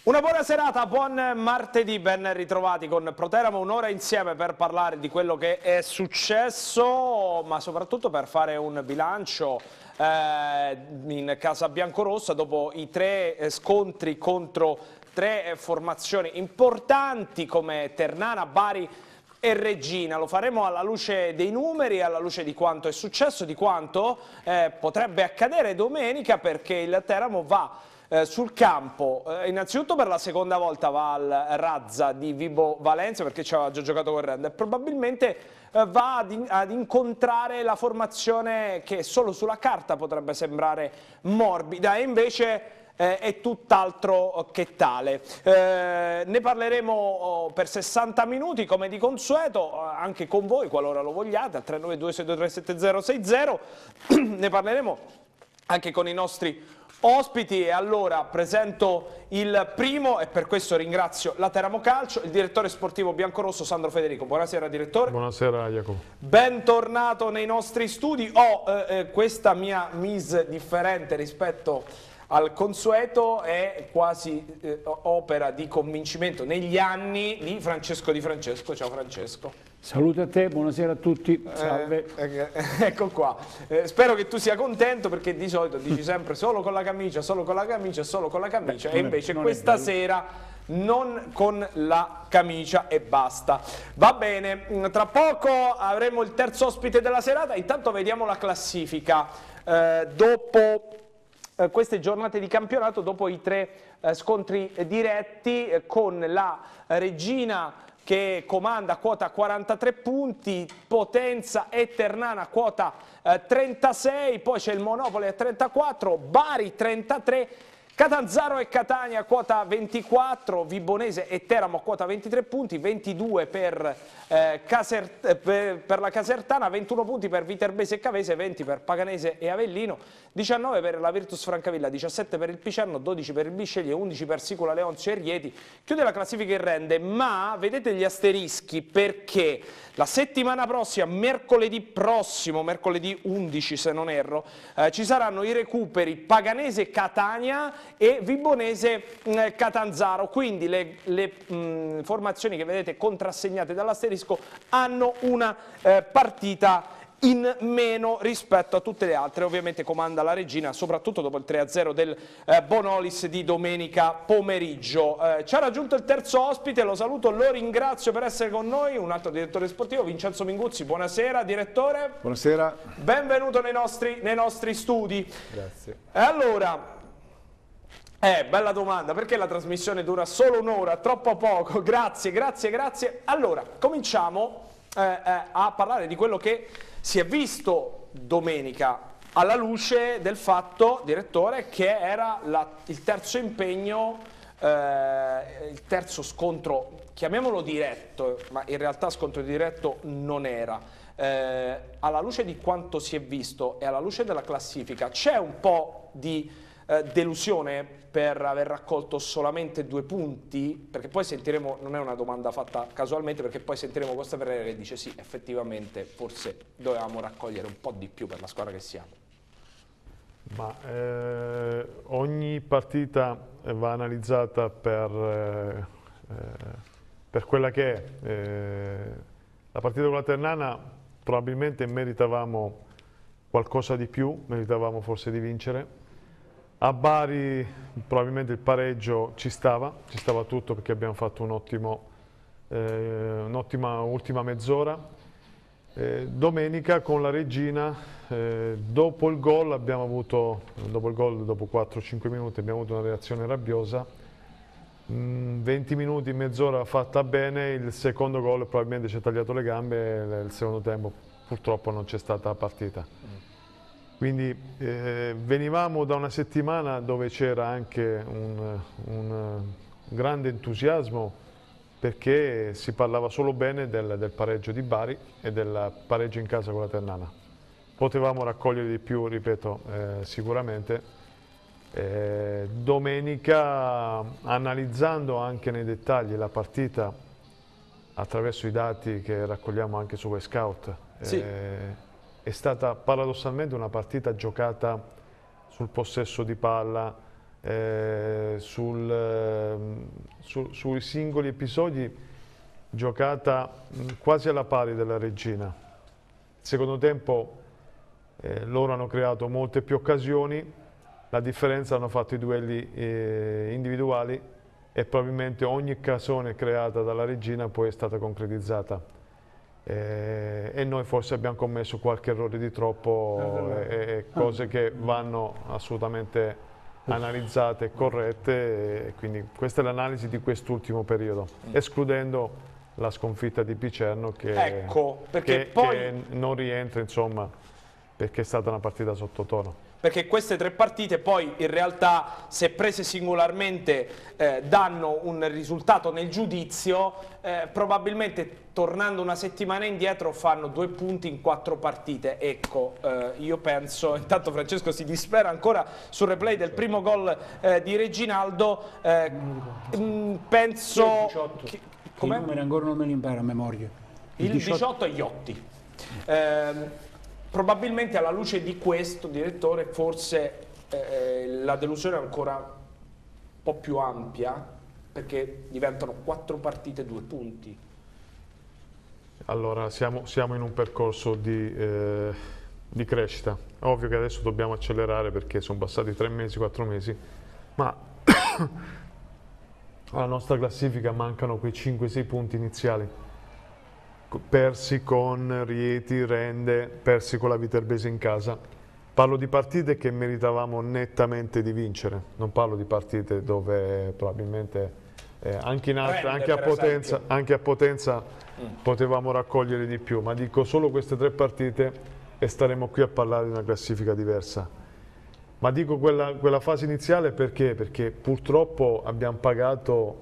Una buona serata, buon martedì, ben ritrovati con Proteramo, un'ora insieme per parlare di quello che è successo, ma soprattutto per fare un bilancio in casa biancorossa dopo i 3 scontri contro 3 formazioni importanti come Ternana, Bari e Reggina. Lo faremo alla luce dei numeri, alla luce di quanto è successo, di quanto potrebbe accadere domenica, perché il Teramo va sul campo, innanzitutto per la seconda volta va al Razza di Vibo Valentia, perché ci aveva già giocato correndo, e probabilmente va ad incontrare la formazione che solo sulla carta potrebbe sembrare morbida, e invece è tutt'altro che tale. Ne parleremo per 60 minuti come di consueto, anche con voi qualora lo vogliate, al 392-623-7060. Ne parleremo anche con i nostri ospiti, e allora presento il primo, e per questo ringrazio la Teramo Calcio, il direttore sportivo biancorosso Sandro Federico. Buonasera direttore. Buonasera Jacopo. Bentornato nei nostri studi. Ho questa mia mise differente rispetto al consueto, è quasi opera di convincimento negli anni di Francesco Di Francesco. Ciao Francesco. Saluto a te, buonasera a tutti, salve. Ecco qua, spero che tu sia contento, perché di solito dici sempre solo con la camicia, solo con la camicia, solo con la camicia, e invece questa sera non con la camicia e basta. Va bene, tra poco avremo il terzo ospite della serata. Intanto vediamo la classifica dopo queste giornate di campionato, dopo i 3 scontri diretti, con la Reggina che comanda quota 43 punti, Potenza e Ternana quota 36, poi c'è il Monopoli a 34, Bari 33, Catanzaro e Catania quota 24, Vibonese e Teramo quota 23 punti, 22 per la Casertana, 21 punti per Viterbese e Cavese, 20 per Paganese e Avellino, 19 per la Virtus Francavilla, 17 per il Picerno, 12 per il Bisceglie, 11 per Sicula Leonzio e Rieti. Chiude la classifica in rende, ma vedete gli asterischi, perché la settimana prossima, mercoledì prossimo, mercoledì 11 se non erro, ci saranno i recuperi Paganese Catania e Vibonese Catanzaro, quindi le formazioni che vedete contrassegnate dall'asterisco hanno una partita in meno rispetto a tutte le altre. Ovviamente comanda la Reggina, soprattutto dopo il 3-0 del Bonolis di domenica pomeriggio. Ci ha raggiunto il terzo ospite, lo saluto, lo ringrazio per essere con noi, un altro direttore sportivo, Vincenzo Minguzzi. Buonasera direttore. Buonasera. Benvenuto nei nostri studi. Grazie. Allora, bella domanda, perché la trasmissione dura solo un'ora? Troppo poco, grazie, grazie, grazie. Allora, cominciamo a parlare di quello che si è visto domenica, alla luce del fatto, direttore, che era il terzo impegno, il terzo scontro, chiamiamolo diretto, ma in realtà scontro diretto non era. Alla luce di quanto si è visto e alla luce della classifica, c'è un po' di delusione per aver raccolto solamente 2 punti? Perché poi sentiremo, non è una domanda fatta casualmente, perché poi sentiremo Costa Ferrera che dice sì, effettivamente forse dovevamo raccogliere un po' di più per la squadra che siamo. Ma ogni partita va analizzata per quella che è. La partita con la Ternana probabilmente meritavamo qualcosa di più, meritavamo forse di vincere. A Bari probabilmente il pareggio ci stava tutto, perché abbiamo fatto un'ottima ultima mezz'ora. Domenica con la Reggina, dopo il gol, dopo 4-5 minuti abbiamo avuto una reazione rabbiosa, 20 minuti, mezz'ora fatta bene, il secondo gol probabilmente ci ha tagliato le gambe, il secondo tempo purtroppo non c'è stata partita. Quindi venivamo da una settimana dove c'era anche un grande entusiasmo, perché si parlava solo bene del pareggio di Bari e del pareggio in casa con la Ternana. Potevamo raccogliere di più, ripeto, sicuramente. Domenica, analizzando anche nei dettagli la partita attraverso i dati che raccogliamo anche su Scout, sì, è stata paradossalmente una partita giocata sul possesso di palla, sui singoli episodi giocata quasi alla pari della Reggina. Secondo tempo loro hanno creato molte più occasioni, la differenza hanno fatto i duelli individuali e probabilmente ogni occasione creata dalla Reggina poi è stata concretizzata. E noi forse abbiamo commesso qualche errore di troppo e cose che vanno assolutamente analizzate e corrette, e quindi questa è l'analisi di quest'ultimo periodo, escludendo la sconfitta di Picerno che non rientra, insomma, perché è stata una partita sottotono. Perché queste tre partite poi in realtà, se prese singolarmente, danno un risultato nel giudizio, probabilmente tornando una settimana indietro fanno 2 punti in 4 partite. Ecco, io penso, intanto Francesco si dispera ancora sul replay del primo gol di Reginaldo, penso... I numeri ancora non me li imparo a memoria. Il 18 è Iotti. Probabilmente alla luce di questo, direttore, forse la delusione è ancora un po' più ampia, perché diventano 4 partite 2 punti. Allora, siamo in un percorso di crescita. Ovvio che adesso dobbiamo accelerare perché sono passati 3 mesi, 4 mesi, ma alla nostra classifica mancano quei 5-6 punti iniziali, persi con Rieti, Rende, persi con la Viterbese in casa. Parlo di partite che meritavamo nettamente di vincere, non parlo di partite dove probabilmente anche in altre, anche a Potenza potevamo raccogliere di più, ma dico solo queste 3 partite e staremo qui a parlare di una classifica diversa. Ma dico quella fase iniziale perché? Perché purtroppo abbiamo pagato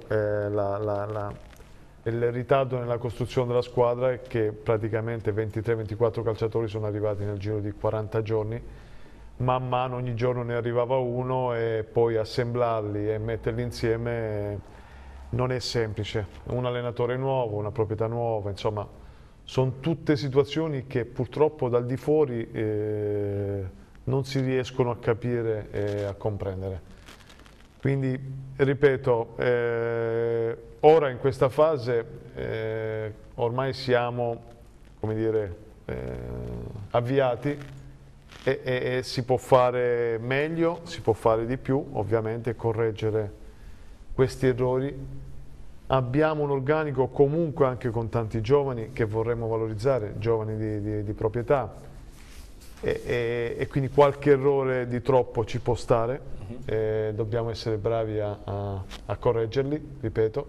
il ritardo nella costruzione della squadra, che praticamente 23-24 calciatori sono arrivati nel giro di 40 giorni. Man mano ogni giorno ne arrivava uno e poi assemblarli e metterli insieme non è semplice. Un allenatore nuovo, una proprietà nuova, insomma, sono tutte situazioni che purtroppo dal di fuori non si riescono a capire e a comprendere. Quindi, ripeto, ora in questa fase ormai siamo, come dire, avviati e si può fare meglio, si può fare di più, ovviamente, correggere questi errori. Abbiamo un organico comunque anche con tanti giovani che vorremmo valorizzare, giovani di proprietà, e quindi qualche errore di troppo ci può stare, dobbiamo essere bravi a correggerli, ripeto,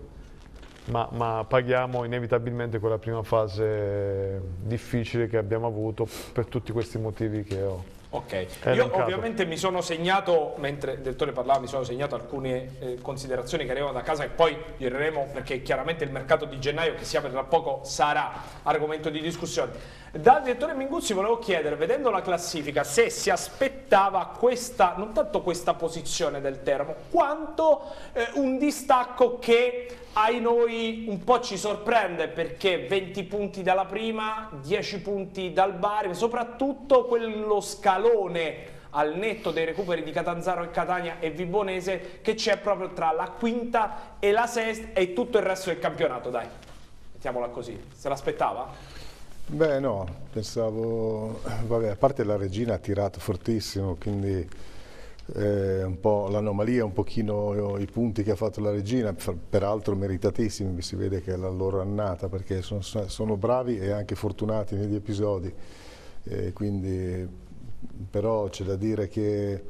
ma paghiamo inevitabilmente quella prima fase difficile che abbiamo avuto per tutti questi motivi che ho elencato. Io ovviamente mi sono segnato, mentre il direttore parlava, mi sono segnato alcune considerazioni che arrivano da casa e poi gireremo, perché chiaramente il mercato di gennaio che si apre tra poco sarà argomento di discussione. Dal direttore Minguzzi volevo chiedere, vedendo la classifica, se si aspettava questa, non tanto questa posizione del Teramo, quanto un distacco che ai noi un po' ci sorprende, perché 20 punti dalla prima, 10 punti dal Bari, soprattutto quello scalone al netto dei recuperi di Catanzaro e Catania e Vibonese che c'è proprio tra la quinta e la sesta e tutto il resto del campionato, dai, mettiamola così. Se l'aspettava? Beh no, pensavo, vabbè, a parte la Regina ha tirato fortissimo, quindi un po' l'anomalia, un pochino i punti che ha fatto la Regina, peraltro meritatissimi, si vede che è la loro annata, perché sono bravi e anche fortunati negli episodi, quindi però c'è da dire che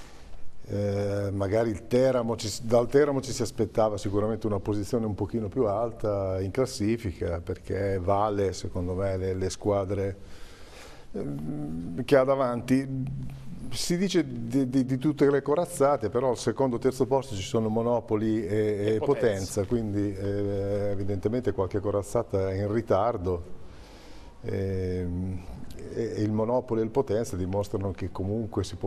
magari dal Teramo ci si aspettava sicuramente una posizione un pochino più alta in classifica, perché vale secondo me le squadre che ha davanti. Si dice di tutte le corazzate, però al secondo e terzo posto ci sono Monopoli e Potenza, quindi evidentemente qualche corazzata è in ritardo. E il Monopoli e il Potenza dimostrano che comunque si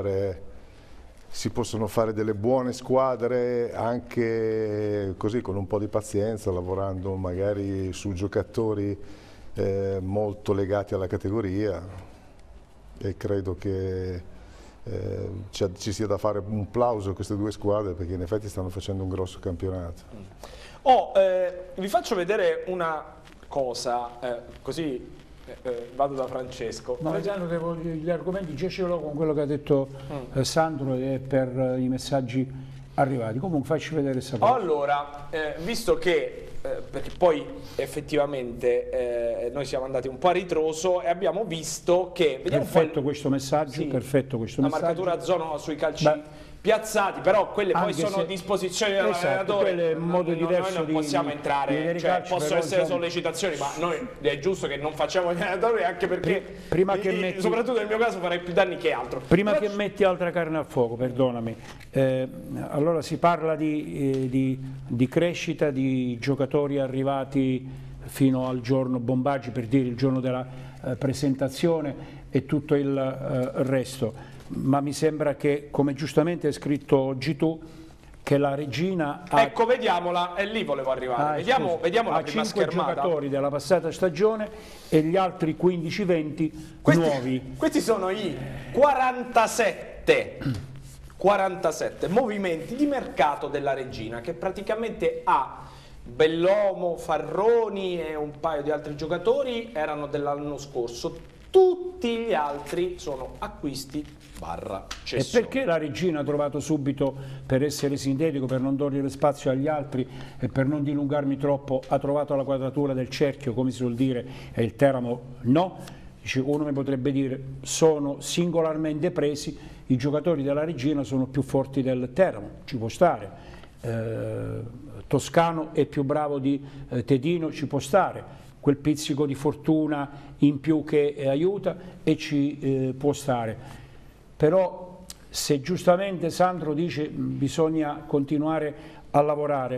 possono fare delle buone squadre anche così, con un po' di pazienza, lavorando magari su giocatori molto legati alla categoria, e credo che ci sia da fare un plauso a queste due squadre, perché in effetti stanno facendo un grosso campionato. Vi faccio vedere una cosa, così vado da Francesco. No, gli argomenti già ce l'ho con quello che ha detto Sandro e per i messaggi arrivati. Comunque facci vedere questa cosa. Allora, visto che perché poi effettivamente noi siamo andati un po' a ritroso e abbiamo visto che... Perfetto questo messaggio, sì, perfetto questo la messaggio. marcatura a zona sui calci piazzati, però quelle poi sono disposizioni dell'allenatore, modo diverso noi non possiamo entrare, cioè, possono essere sollecitazioni, ma noi è giusto che non facciamo gli allenatori, anche perché soprattutto nel mio caso farei più danni che altro. Prima che metti altra carne al fuoco, perdonami, allora si parla di crescita di giocatori arrivati fino al giorno Bombaggi, per dire il giorno della presentazione e tutto il resto. Ma mi sembra che, come giustamente hai scritto oggi tu, che la regina ha... Ecco, vediamola, e lì volevo arrivare. Vediamo la prima schermata. Giocatori della passata stagione e gli altri 15-20 nuovi. Questi sono i 47 movimenti di mercato della regina, che praticamente ha Bellomo, Farroni e un paio di altri giocatori erano dell'anno scorso. Tutti gli altri sono acquisti barra cessioni. E perché la regina ha trovato subito, per essere sintetico, per non togliere spazio agli altri e per non dilungarmi troppo, ha trovato la quadratura del cerchio, come si suol dire, e il Teramo no? Dice, uno mi potrebbe dire, sono singolarmente presi, i giocatori della regina sono più forti del Teramo, ci può stare. Toscano è più bravo di Tedino, ci può stare. Quel pizzico di fortuna in più che aiuta e ci può stare. Però se giustamente Sandro dice bisogna continuare a lavorare,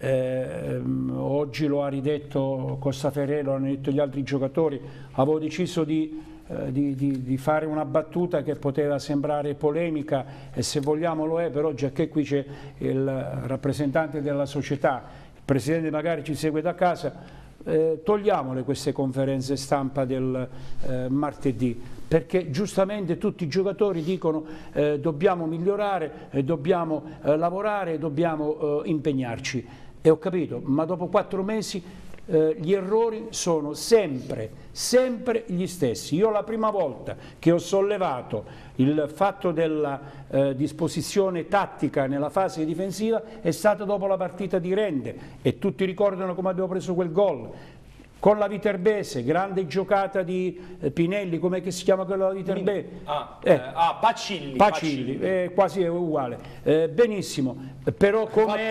oggi lo ha ridetto Costaferrero, hanno detto gli altri giocatori, avevo deciso di fare una battuta che poteva sembrare polemica e se vogliamo lo è, però già che qui c'è il rappresentante della società, il presidente magari ci segue da casa, togliamole queste conferenze stampa del martedì, perché giustamente tutti i giocatori dicono dobbiamo migliorare, dobbiamo lavorare, dobbiamo impegnarci, e ho capito, ma dopo 4 mesi gli errori sono sempre gli stessi. Io la prima volta che ho sollevato il fatto della disposizione tattica nella fase difensiva è stata dopo la partita di Rende, e tutti ricordano come abbiamo preso quel gol con la Viterbese, grande giocata di Pinelli, come si chiama quella della Viterbese? Pacilli. Quasi è uguale. Benissimo, però come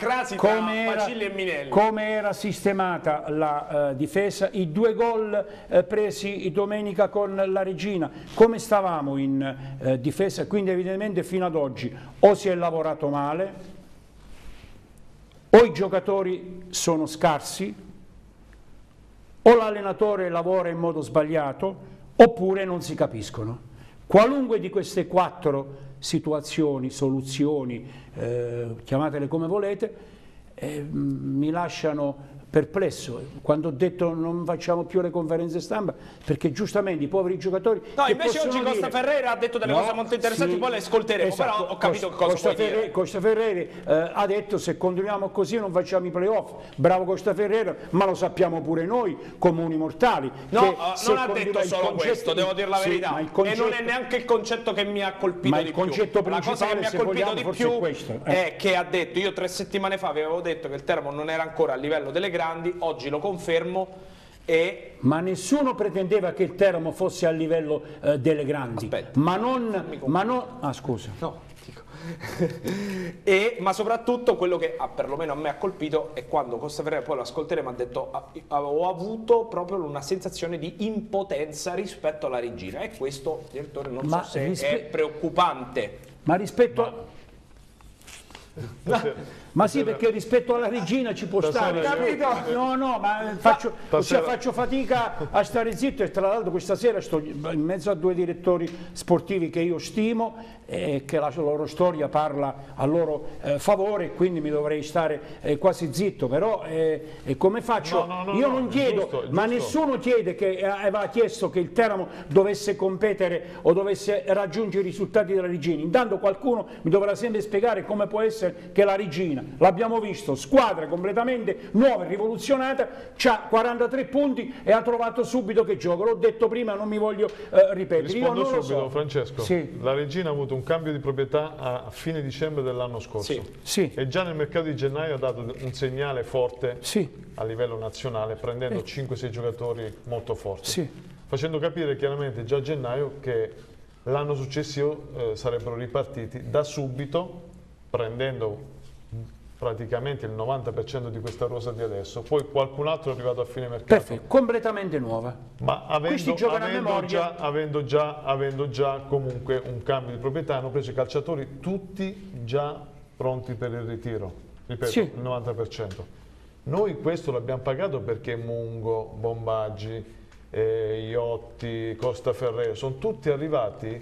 era sistemata la difesa, i 2 gol presi domenica con la Regina, come stavamo in difesa? Quindi evidentemente fino ad oggi o si è lavorato male, o i giocatori sono scarsi, o l'allenatore lavora in modo sbagliato, oppure non si capiscono. Qualunque di queste 4 situazioni, soluzioni, chiamatele come volete, mi lasciano perplesso. Quando ho detto non facciamo più le conferenze stampa, perché giustamente i poveri giocatori... No, invece oggi Costaferrero ha detto delle cose molto interessanti, poi le ascolteremo, però ho capito cosa vuoi dire. Costaferrero ha detto se continuiamo così non facciamo i playoff. Bravo Costaferrero, ma lo sappiamo pure noi, comuni mortali. No, non ha detto solo questo, devo dire la verità, e non è neanche il concetto che mi ha colpito di più. La cosa che mi ha colpito di più è che ha detto, io 3 settimane fa avevo detto che il Teramo non era ancora a livello delle grandi, oggi lo confermo. Ma nessuno pretendeva che il Teramo fosse a livello delle grandi. Aspetta, scusa. No, dico. Ma soprattutto quello che perlomeno a me ha colpito è quando Costaferrero, poi lo ascolteremo, ha detto ho avuto proprio una sensazione di impotenza rispetto alla Regina, e questo, direttore, non so se è preoccupante. Ma rispetto Ma sì, perché rispetto alla regina ci può stare. No, ma faccio fatica a stare zitto, e tra l'altro questa sera sto in mezzo a due direttori sportivi che io stimo e che la loro storia parla a loro favore, quindi mi dovrei stare quasi zitto, però come faccio? Io non chiedo, giusto. Ma nessuno chiede che aveva chiesto che il Teramo dovesse competere o dovesse raggiungere i risultati della regina. Intanto qualcuno mi dovrà sempre spiegare come può essere che la regina, l'abbiamo visto, squadra completamente nuova e rivoluzionata, ha 43 punti e ha trovato subito che gioco. L'ho detto prima, non mi voglio ripetere. Rispondo io non subito, lo so. Francesco. Sì. La regina ha avuto un cambio di proprietà a fine dicembre dell'anno scorso. Sì. E già nel mercato di gennaio ha dato un segnale forte a livello nazionale, prendendo 5-6 giocatori molto forti, facendo capire chiaramente già a gennaio che l'anno successivo sarebbero ripartiti da subito, prendendo praticamente il 90% di questa rosa di adesso. Poi qualcun altro è arrivato a fine mercato. Perfetto, completamente nuova. Ma avendo già comunque un cambio di proprietà, hanno preso i calciatori tutti già pronti per il ritiro, ripeto, il 90%. Noi questo l'abbiamo pagato perché Mungo, Bombaggi, Iotti, Costa Ferrero sono tutti arrivati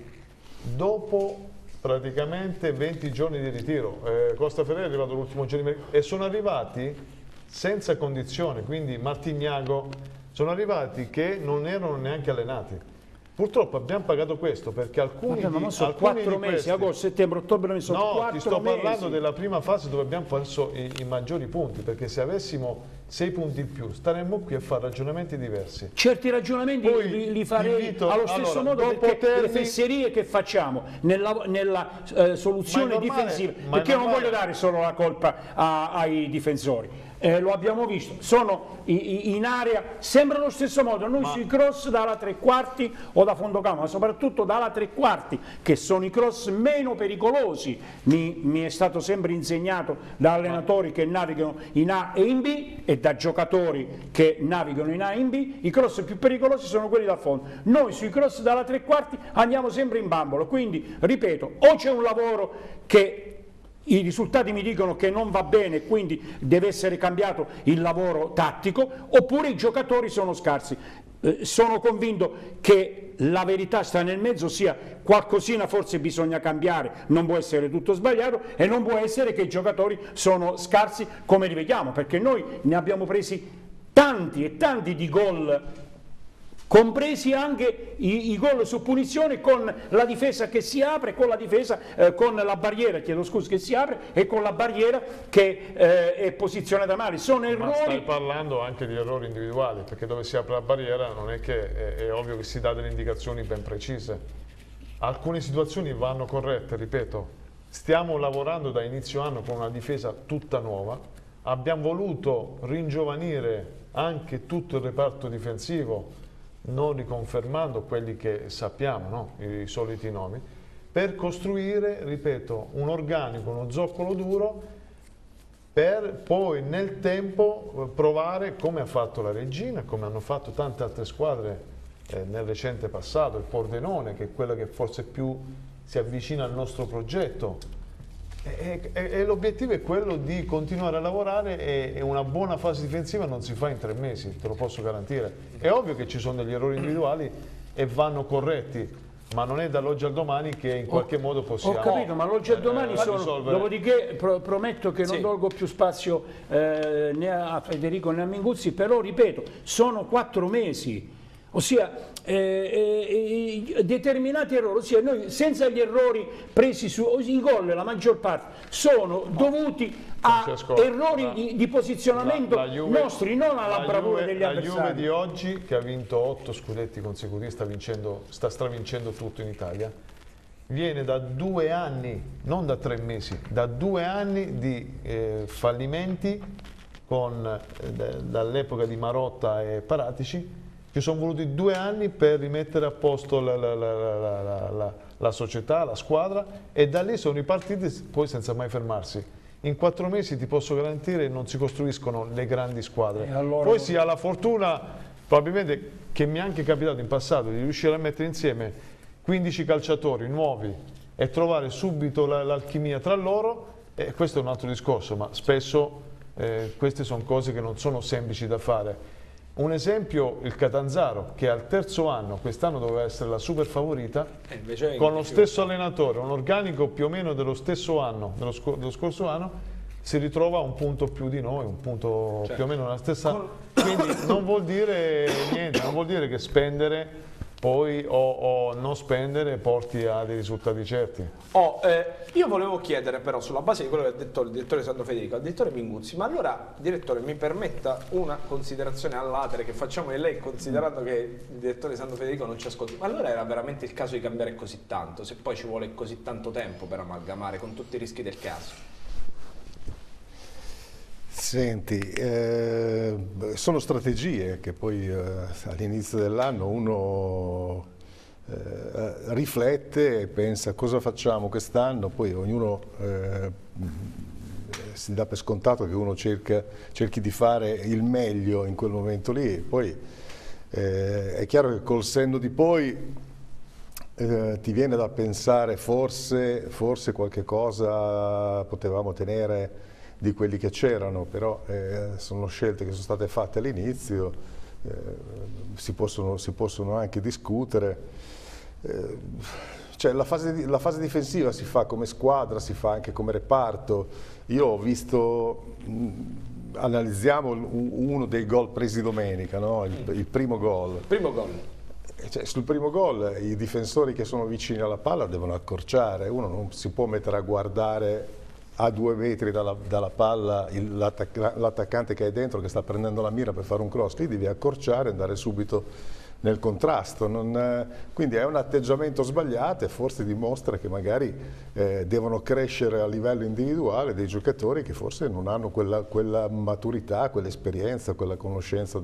dopo praticamente 20 giorni di ritiro. Costa Ferrero è arrivato l'ultimo giorno e sono arrivati senza condizioni, quindi Martignago, sono arrivati che non erano neanche allenati. Purtroppo abbiamo pagato questo perché alcuni sono 4 mesi, agosto, settembre, ottobre, sono 4 mesi. No, ti sto parlando della prima fase dove abbiamo perso i maggiori punti, perché se avessimo 6 punti in più staremmo qui a fare ragionamenti diversi. Certi ragionamenti li farei allo stesso modo, perché le fesserie che facciamo nella soluzione difensiva, perché io non voglio dare solo la colpa ai difensori. Lo abbiamo visto, sono in area, sembra lo stesso modo, noi sui cross dalla tre quarti o da fondocampo, ma soprattutto dalla tre quarti, che sono i cross meno pericolosi, mi è stato sempre insegnato da allenatori che navigano in A e in B e da giocatori che navigano in A e in B, i cross più pericolosi sono quelli da fondo. Noi sui cross dalla tre quarti andiamo sempre in bambolo, quindi ripeto, o c'è un lavoro che i risultati mi dicono che non va bene, quindi deve essere cambiato il lavoro tattico, oppure i giocatori sono scarsi. Sono convinto che la verità sta nel mezzo, sia qualcosina forse bisogna cambiare, non può essere tutto sbagliato e non può essere che i giocatori sono scarsi come li vediamo, perché noi ne abbiamo presi tanti e tanti di gol, compresi anche i gol su punizione, con la difesa che si apre, con la difesa con la barriera, chiedo scusa, che si apre e con la barriera che è posizionata male. Sono errori. Ma stai parlando anche di errori individuali, perché dove si apre la barriera non è che è ovvio che si dà delle indicazioni ben precise. Alcune situazioni vanno corrette, ripeto. Stiamo lavorando da inizio anno con una difesa tutta nuova, abbiamo voluto ringiovanire anche tutto il reparto difensivo, non riconfermando quelli che sappiamo, no? I soliti nomi, per costruire, ripeto, un organico, uno zoccolo duro, per poi nel tempo provare, come ha fatto la Regina, come hanno fatto tante altre squadre nel recente passato, il Pordenone, che è quella che forse più si avvicina al nostro progetto. E l'obiettivo è quello di continuare a lavorare, e una buona fase difensiva non si fa in 3 mesi, te lo posso garantire. È ovvio che ci sono degli errori individuali e vanno corretti, ma non è dall'oggi al domani che in qualche modo possiamo... Ho capito, ma l'oggi al domani sono... Dopodiché prometto che non tolgo più spazio né a Federico né a Minguzzi, però ripeto, sono 4 mesi. Ossia determinati errori, ossia noi senza gli errori presi sui gol, la maggior parte sono dovuti a errori di posizionamento nostri, non alla bravura degli avversari. La Juve di oggi, che ha vinto 8 scudetti consecutivi, sta stravincendo tutto in Italia, viene da 2 anni, non da 3 mesi, da 2 anni di fallimenti dall'epoca di Marotta e Paratici. Ci sono voluti 2 anni per rimettere a posto la società, la squadra, e da lì sono ripartiti poi senza mai fermarsi. In 4 mesi ti posso garantire che non si costruiscono le grandi squadre. Allora... Poi si ha la fortuna, probabilmente, che mi è anche capitato in passato, di riuscire a mettere insieme 15 calciatori nuovi e trovare subito l'alchimia tra loro, E questo è un altro discorso, ma spesso queste sono cose che non sono semplici da fare. Un esempio, il Catanzaro, che al terzo anno, quest'anno doveva essere la super favorita, con lo stesso allenatore, un organico più o meno dello stesso anno, dello scorso anno, si ritrova a un punto più di noi, un punto più o meno nella stessa... Quindi non vuol dire niente, non vuol dire che spendere poi o non spendere porti a dei risultati certi. Io volevo chiedere però, sulla base di quello che ha detto il direttore Sandro Federico, al direttore Minguzzi, ma allora, direttore, mi permetta una considerazione all'atere che facciamo di lei, considerando che il direttore Sandro Federico non ci ascolta, ma allora era veramente il caso di cambiare così tanto, se poi ci vuole così tanto tempo per amalgamare con tutti i rischi del caso? Senti, sono strategie che poi all'inizio dell'anno uno riflette e pensa cosa facciamo quest'anno, poi ognuno si dà per scontato che uno cerchi di fare il meglio in quel momento lì, poi è chiaro che col senno di poi ti viene da pensare forse qualche cosa potevamo tenere di quelli che c'erano, però sono scelte che sono state fatte all'inizio, si possono anche discutere. Cioè, la fase difensiva si fa come squadra, si fa anche come reparto. Io ho visto, analizziamo uno dei gol presi domenica, no? Il primo gol. Primo gol. Cioè, sul primo gol i difensori che sono vicini alla palla devono accorciare, uno non si può mettere a guardare a 2 metri dalla palla l'attaccante che è dentro, che sta prendendo la mira per fare un cross, lì devi accorciare e andare subito nel contrasto. Quindi è un atteggiamento sbagliato e forse dimostra che magari devono crescere a livello individuale dei giocatori che forse non hanno quella maturità, quell'esperienza, quella conoscenza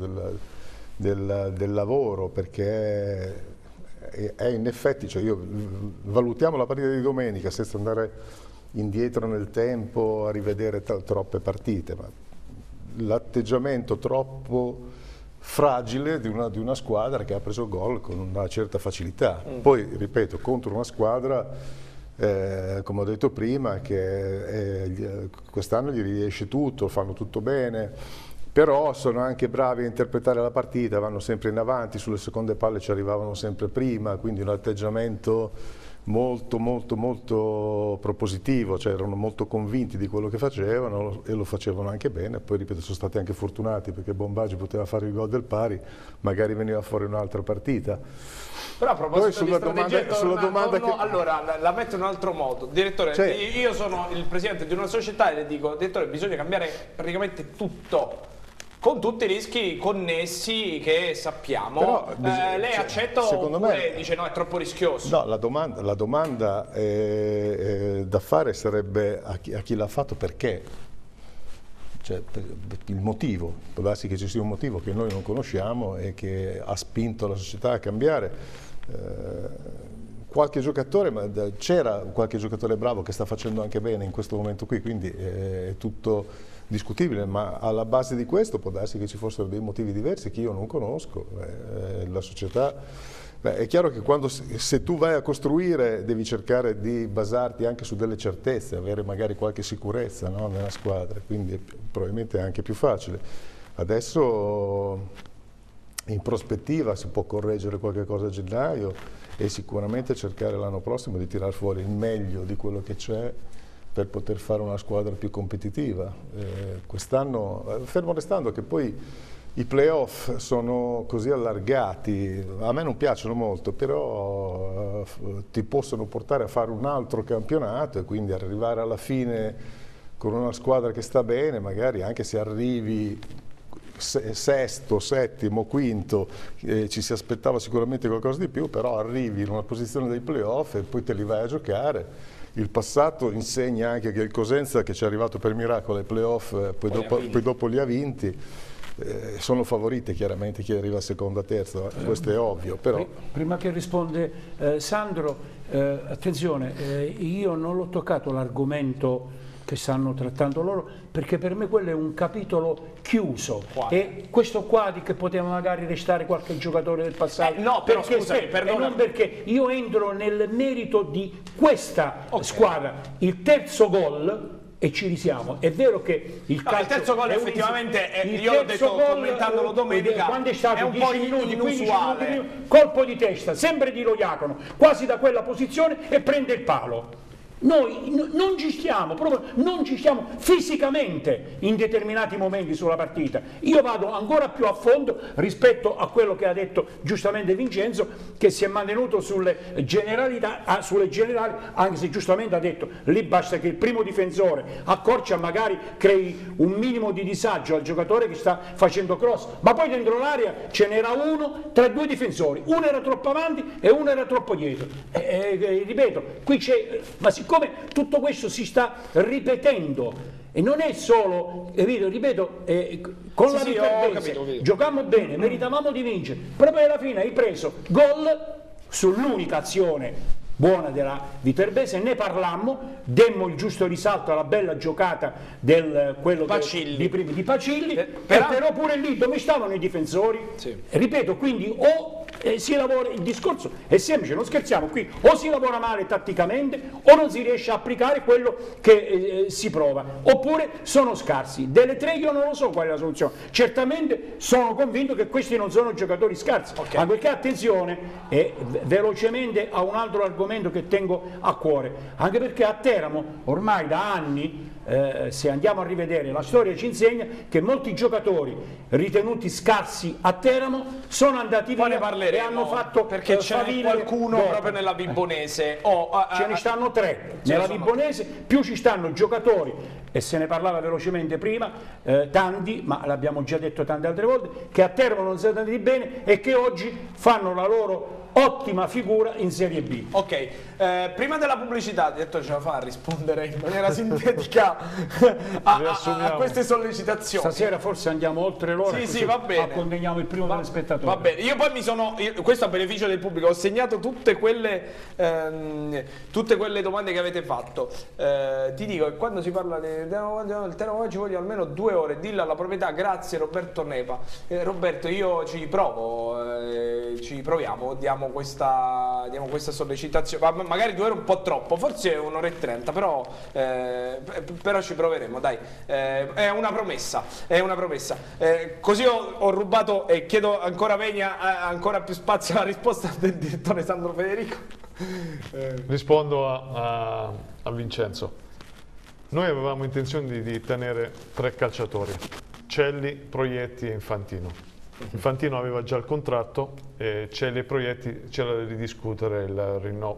del lavoro, perché è in effetti, cioè valutiamo la partita di domenica senza andare indietro nel tempo a rivedere troppe partite, ma l'atteggiamento troppo fragile di una squadra che ha preso gol con una certa facilità. Poi, ripeto, contro una squadra, come ho detto prima, che quest'anno gli riesce tutto, fanno tutto bene, però sono anche bravi a interpretare la partita, vanno sempre in avanti, sulle seconde palle ci arrivavano sempre prima, quindi un atteggiamento molto propositivo, cioè erano molto convinti di quello che facevano e lo facevano anche bene. Poi, ripeto, sono stati anche fortunati perché Bombagi poteva fare il gol del pari, magari veniva fuori un'altra partita. Però a proposito sulla domanda che... Allora, la metto in un altro modo. Direttore, cioè, io sono il presidente di una società e le dico, direttore, bisogna cambiare praticamente tutto, con tutti i rischi connessi che sappiamo. Però, lei accetta oppure dice no, è troppo rischioso? No, la domanda da fare sarebbe a chi l'ha fatto, perché? Cioè, il motivo, può darsi che ci sia un motivo che noi non conosciamo e che ha spinto la società a cambiare. Qualche giocatore, c'era qualche giocatore bravo che sta facendo anche bene in questo momento qui, quindi è tutto discutibile, ma alla base di questo può darsi che ci fossero dei motivi diversi che io non conosco. La società, è chiaro che se tu vai a costruire devi cercare di basarti anche su delle certezze, avere magari qualche sicurezza, no, nella squadra, quindi probabilmente è anche più facile. Adesso in prospettiva si può correggere qualche cosa a gennaio e sicuramente cercare l'anno prossimo di tirar fuori il meglio di quello che c'è per poter fare una squadra più competitiva. Quest'anno, fermo restando che poi i playoff sono così allargati, a me non piacciono molto, però ti possono portare a fare un altro campionato e quindi arrivare alla fine con una squadra che sta bene, magari anche se arrivi sesto, settimo, quinto, ci si aspettava sicuramente qualcosa di più, però arrivi in una posizione dei playoff e poi te li vai a giocare. Il passato insegna anche che il Cosenza, che ci è arrivato per miracolo ai playoff, poi dopo li ha vinti, sono favorite chiaramente chi arriva seconda, terza, questo è ovvio. Però... Prima che risponde Sandro, attenzione, io non l'ho toccato l'argomento che stanno trattando loro, perché per me quello è un capitolo chiuso. E questo qua di che poteva magari restare qualche giocatore del passato, no, però scusami, perdona, non perché io entro nel merito di questa squadra. Il terzo gol e ci risiamo. È vero che il calcio... il terzo gol effettivamente, io l'ho detto commentandolo domenica, quando è stato un 10 po' minuti, 15 inusuale. minuti, colpo di testa, sempre di Lo Diacono, quasi da quella posizione e prende il palo. Noi non ci stiamo, proprio non ci stiamo fisicamente in determinati momenti sulla partita. Io vado ancora più a fondo rispetto a quello che ha detto giustamente Vincenzo, che si è mantenuto sulle generalità, sulle generali, anche se giustamente ha detto lì basta che il primo difensore accorcia, magari crei un minimo di disagio al giocatore che sta facendo cross, ma poi dentro l'area ce n'era uno tra due difensori, uno era troppo avanti e uno era troppo dietro. Ripeto, qui c'è, ma siccome tutto questo si sta ripetendo e non è solo, ripeto, con la Viterbese giocammo bene, meritavamo di vincere, proprio alla fine hai preso gol sull'unica azione buona della Viterbese, ne parlammo, demmo il giusto risalto alla bella giocata del quello Pacilli. di Pacilli, però pure lì dove stavano i difensori, ripeto, quindi o si lavora, il discorso è semplice, non scherziamo qui, o si lavora male tatticamente o non si riesce a applicare quello che si prova, oppure sono scarsi. Delle tre io non lo so qual è la soluzione, certamente sono convinto che questi non sono giocatori scarsi, ma perché attenzione, velocemente a un altro argomento che tengo a cuore, anche perché a Teramo ormai da anni, se andiamo a rivedere la storia ci insegna che molti giocatori ritenuti scarsi a Teramo sono andati via e hanno fatto, perché c'è qualcuno proprio nella Vibonese, ce ne stanno tre nella Vibonese, più ci stanno giocatori, e se ne parlava velocemente prima, tanti, ma l'abbiamo già detto tante altre volte, che a Teramo non sono andati bene e che oggi fanno la loro ottima figura in Serie B. Ok, prima della pubblicità, detto ce la fa a rispondere in maniera sintetica a queste sollecitazioni. Stasera forse andiamo oltre l'ora, sì, va bene. Accompagniamo il primo telespettatore. Va bene, io poi questo a beneficio del pubblico, ho segnato tutte quelle domande che avete fatto. Ti dico che quando si parla del Teramo ci voglio almeno 2 ore, dillo alla proprietà. Grazie Roberto Nepa. Roberto, io ci proviamo, diamo questa sollecitazione, magari 2 ore un po' troppo, forse 1 ora e 30, però ci proveremo, dai, è una promessa, così ho rubato e chiedo ancora venia, ancora più spazio alla risposta del direttore Sandro Federico. Rispondo a Vincenzo. Noi avevamo intenzione di tenere 3 calciatori, Celli, Proietti e Infantino. Infantino aveva già il contratto, Celli e Proietti c'era da ridiscutere il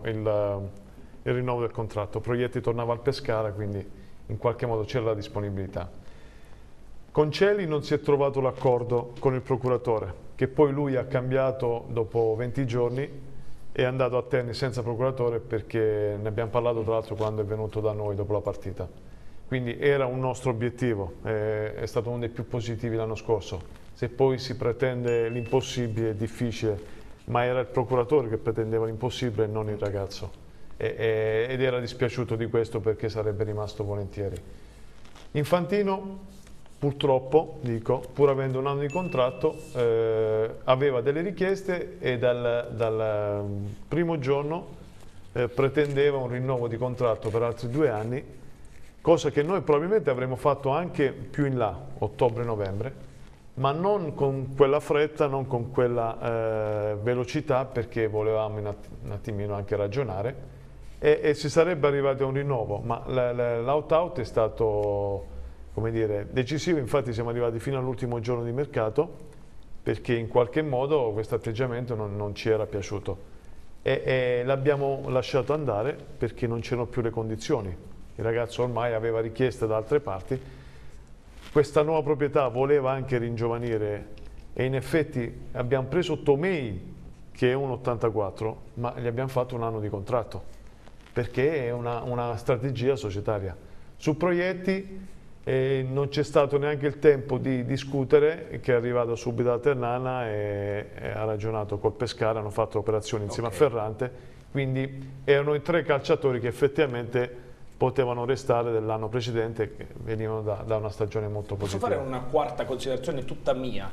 rinnovo del contratto. Proietti tornava al Pescara, quindi in qualche modo c'era la disponibilità. Con Celli non si è trovato l'accordo con il procuratore, che poi lui ha cambiato dopo 20 giorni, è andato a Terni senza procuratore, perché ne abbiamo parlato tra l'altro quando è venuto da noi dopo la partita. Quindi era un nostro obiettivo, è stato uno dei più positivi l'anno scorso. Se poi si pretende l'impossibile è difficile, ma era il procuratore che pretendeva l'impossibile e non il ragazzo. Ed era dispiaciuto di questo, perché sarebbe rimasto volentieri. Infantino, purtroppo, pur avendo un anno di contratto, aveva delle richieste e dal primo giorno pretendeva un rinnovo di contratto per altri 2 anni, cosa che noi probabilmente avremmo fatto anche più in là, ottobre-novembre, ma non con quella fretta, non con quella velocità, perché volevamo un attimino anche ragionare e si sarebbe arrivati a un rinnovo, ma l'out-out è stato, come dire, decisivo. Infatti siamo arrivati fino all'ultimo giorno di mercato, perché in qualche modo questo atteggiamento non ci era piaciuto e l'abbiamo lasciato andare perché non c'erano più le condizioni. Il ragazzo ormai aveva richieste da altre parti. Questa nuova proprietà voleva anche ringiovanire e in effetti abbiamo preso Tomei, che è un 84, ma gli abbiamo fatto un anno di contratto, perché è una strategia societaria. Su Proietti non c'è stato neanche il tempo di discutere, che è arrivato subito da Ternana e ha ragionato col Pescara, hanno fatto operazioni insieme a Ferrante, quindi erano i 3 calciatori che effettivamente potevano restare dell'anno precedente, che venivano da una stagione molto positiva. Posso fare una quarta considerazione tutta mia?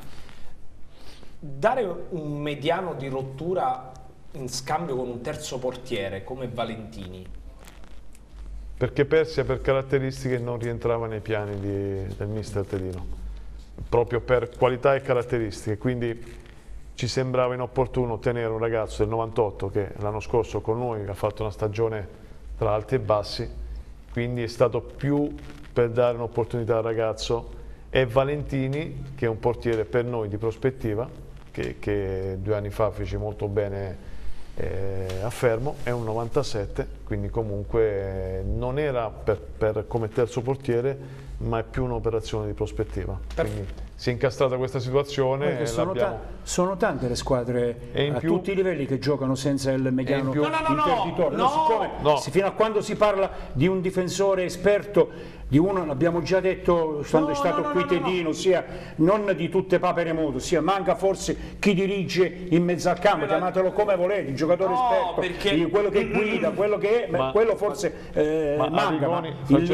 Dare un mediano di rottura in scambio con un terzo portiere come Valentini perché Persia per caratteristiche non rientrava nei piani del mister Tedino, proprio per qualità e caratteristiche, quindi ci sembrava inopportuno tenere un ragazzo del 98 che l'anno scorso con noi ha fatto una stagione tra alti e bassi, quindi è stato più per dare un'opportunità al ragazzo, e Valentini che è un portiere per noi di prospettiva, che 2 anni fa fece molto bene a Fermo, è un 97, quindi comunque non era per come terzo portiere, ma è più un'operazione di prospettiva. Quindi si è incastrata questa situazione. Sono tante le squadre a tutti i livelli che giocano senza il mediano interditore. Fino a quando si parla di un difensore esperto, di uno, l'abbiamo già detto quando è stato qui Tedino, ossia non di tutte papere moto, ossia manca forse chi dirige in mezzo al campo, chiamatelo come volete, il giocatore esperto, quello che guida, quello che è, quello forse manca.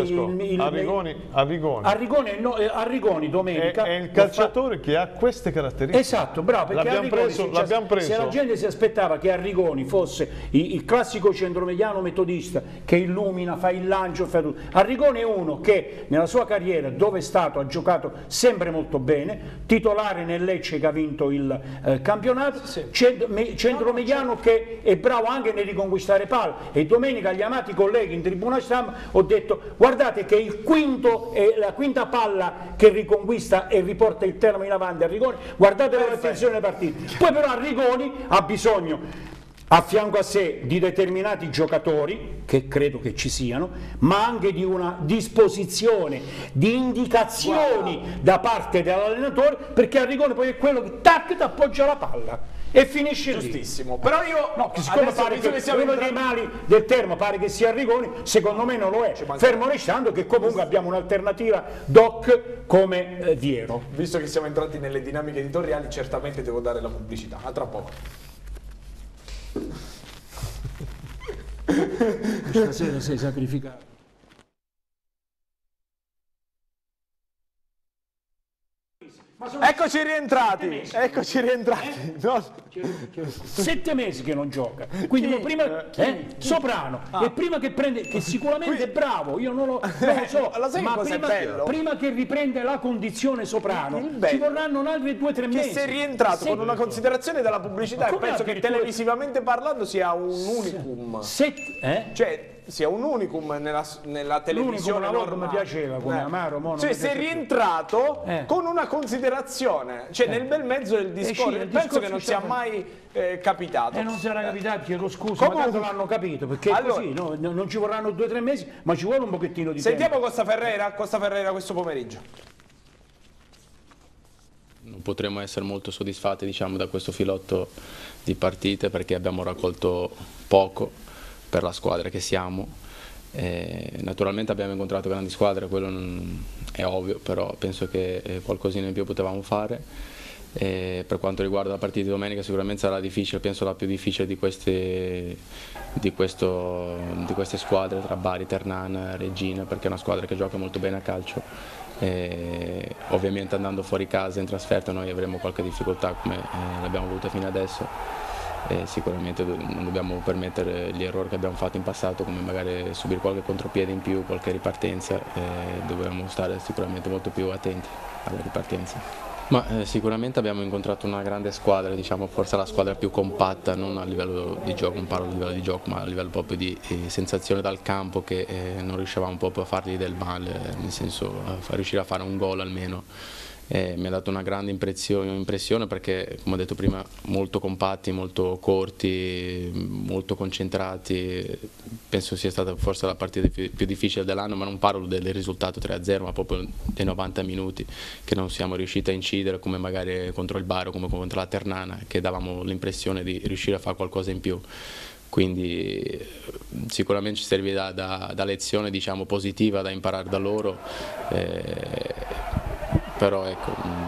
Arrigoni domenica è il calciatore che ha queste caratteristiche. Esatto, bravo, perché l'abbiamo preso. Se la gente si aspettava che Arrigoni fosse il classico centromediano metodista che illumina, fa il lancio, fa tutto. Arrigoni è uno che nella sua carriera, dove è stato, ha giocato sempre molto bene, titolare nel Lecce che ha vinto il campionato, centromediano che è bravo anche nel riconquistare palle, e domenica agli amati colleghi in tribuna stampa ho detto: guardate che il quinto è la quinta palla che riconquista e riporta il termine in avanti a Arrigoni, guardate l'attenzione alle partite. Poi però Arrigoni ha bisogno a fianco a sé di determinati giocatori, che credo che ci siano, ma anche di una disposizione, di indicazioni da parte dell'allenatore, perché Arrigoni poi è quello che tac, ti appoggia la palla e finisce lì. Giustissimo, però io siccome pare che uno dei mali del Termo pare che sia Arrigoni, secondo me non lo è, fermo restando che comunque abbiamo un'alternativa doc come Viero. Visto che siamo entrati nelle dinamiche editoriali, certamente devo dare la pubblicità. A tra poco. Stasera sei sacrificato. Eccoci rientrati, eccoci rientrati. No. 7 mesi che non gioca, quindi prima Soprano, e prima che prende, che sicuramente è bravo, io non lo so, ma prima che riprende la condizione Soprano ci vorranno altri 2-3 mesi. Che sei rientrato con una considerazione della pubblicità, e penso che televisivamente parlando sia un unicum. Cioè sia un unicum nella televisione normale. Mi piaceva come Amaro, cioè sei rientrato con una considerazione, cioè nel bel mezzo del discorso, penso che non sia mai capitato. Non sarà capitato, chiedo scusa, ma tanto l'hanno capito, perché è così, non ci vorranno 2-3 mesi, ma ci vuole un pochettino di tempo. Sentiamo Costa Ferreira questo pomeriggio. Non potremo essere molto soddisfatti, diciamo, da questo filotto di partite, perché abbiamo raccolto poco per la squadra che siamo. Naturalmente abbiamo incontrato grandi squadre, quello è ovvio, però penso che qualcosina in più potevamo fare. Per quanto riguarda la partita di domenica, sicuramente sarà difficile, penso la più difficile di queste squadre, tra Bari, Ternana, Regina, perché è una squadra che gioca molto bene a calcio. Ovviamente andando fuori casa in trasferta noi avremo qualche difficoltà, come l'abbiamo avuta fino adesso. Sicuramente non dobbiamo permettere gli errori che abbiamo fatto in passato, come magari subire qualche contropiede in più, qualche ripartenza. Dobbiamo stare sicuramente molto più attenti alla ripartenza. Ma sicuramente abbiamo incontrato una grande squadra, diciamo forse la squadra più compatta, non a livello di gioco, non parlo a livello di gioco, ma a livello proprio di sensazione dal campo, che non riuscivamo proprio a fargli del male, nel senso a riuscire a fare un gol almeno. Mi ha dato una grande impressione perché, come ho detto prima, molto compatti, molto corti, molto concentrati. Penso sia stata forse la partita più difficile dell'anno, ma non parlo del risultato 3-0, ma proprio dei 90 minuti che non siamo riusciti a incidere, come magari contro il Bari o come contro la Ternana, che davamo l'impressione di riuscire a fare qualcosa in più. Quindi sicuramente ci servirà da lezione, diciamo, positiva da imparare da loro. Però ecco,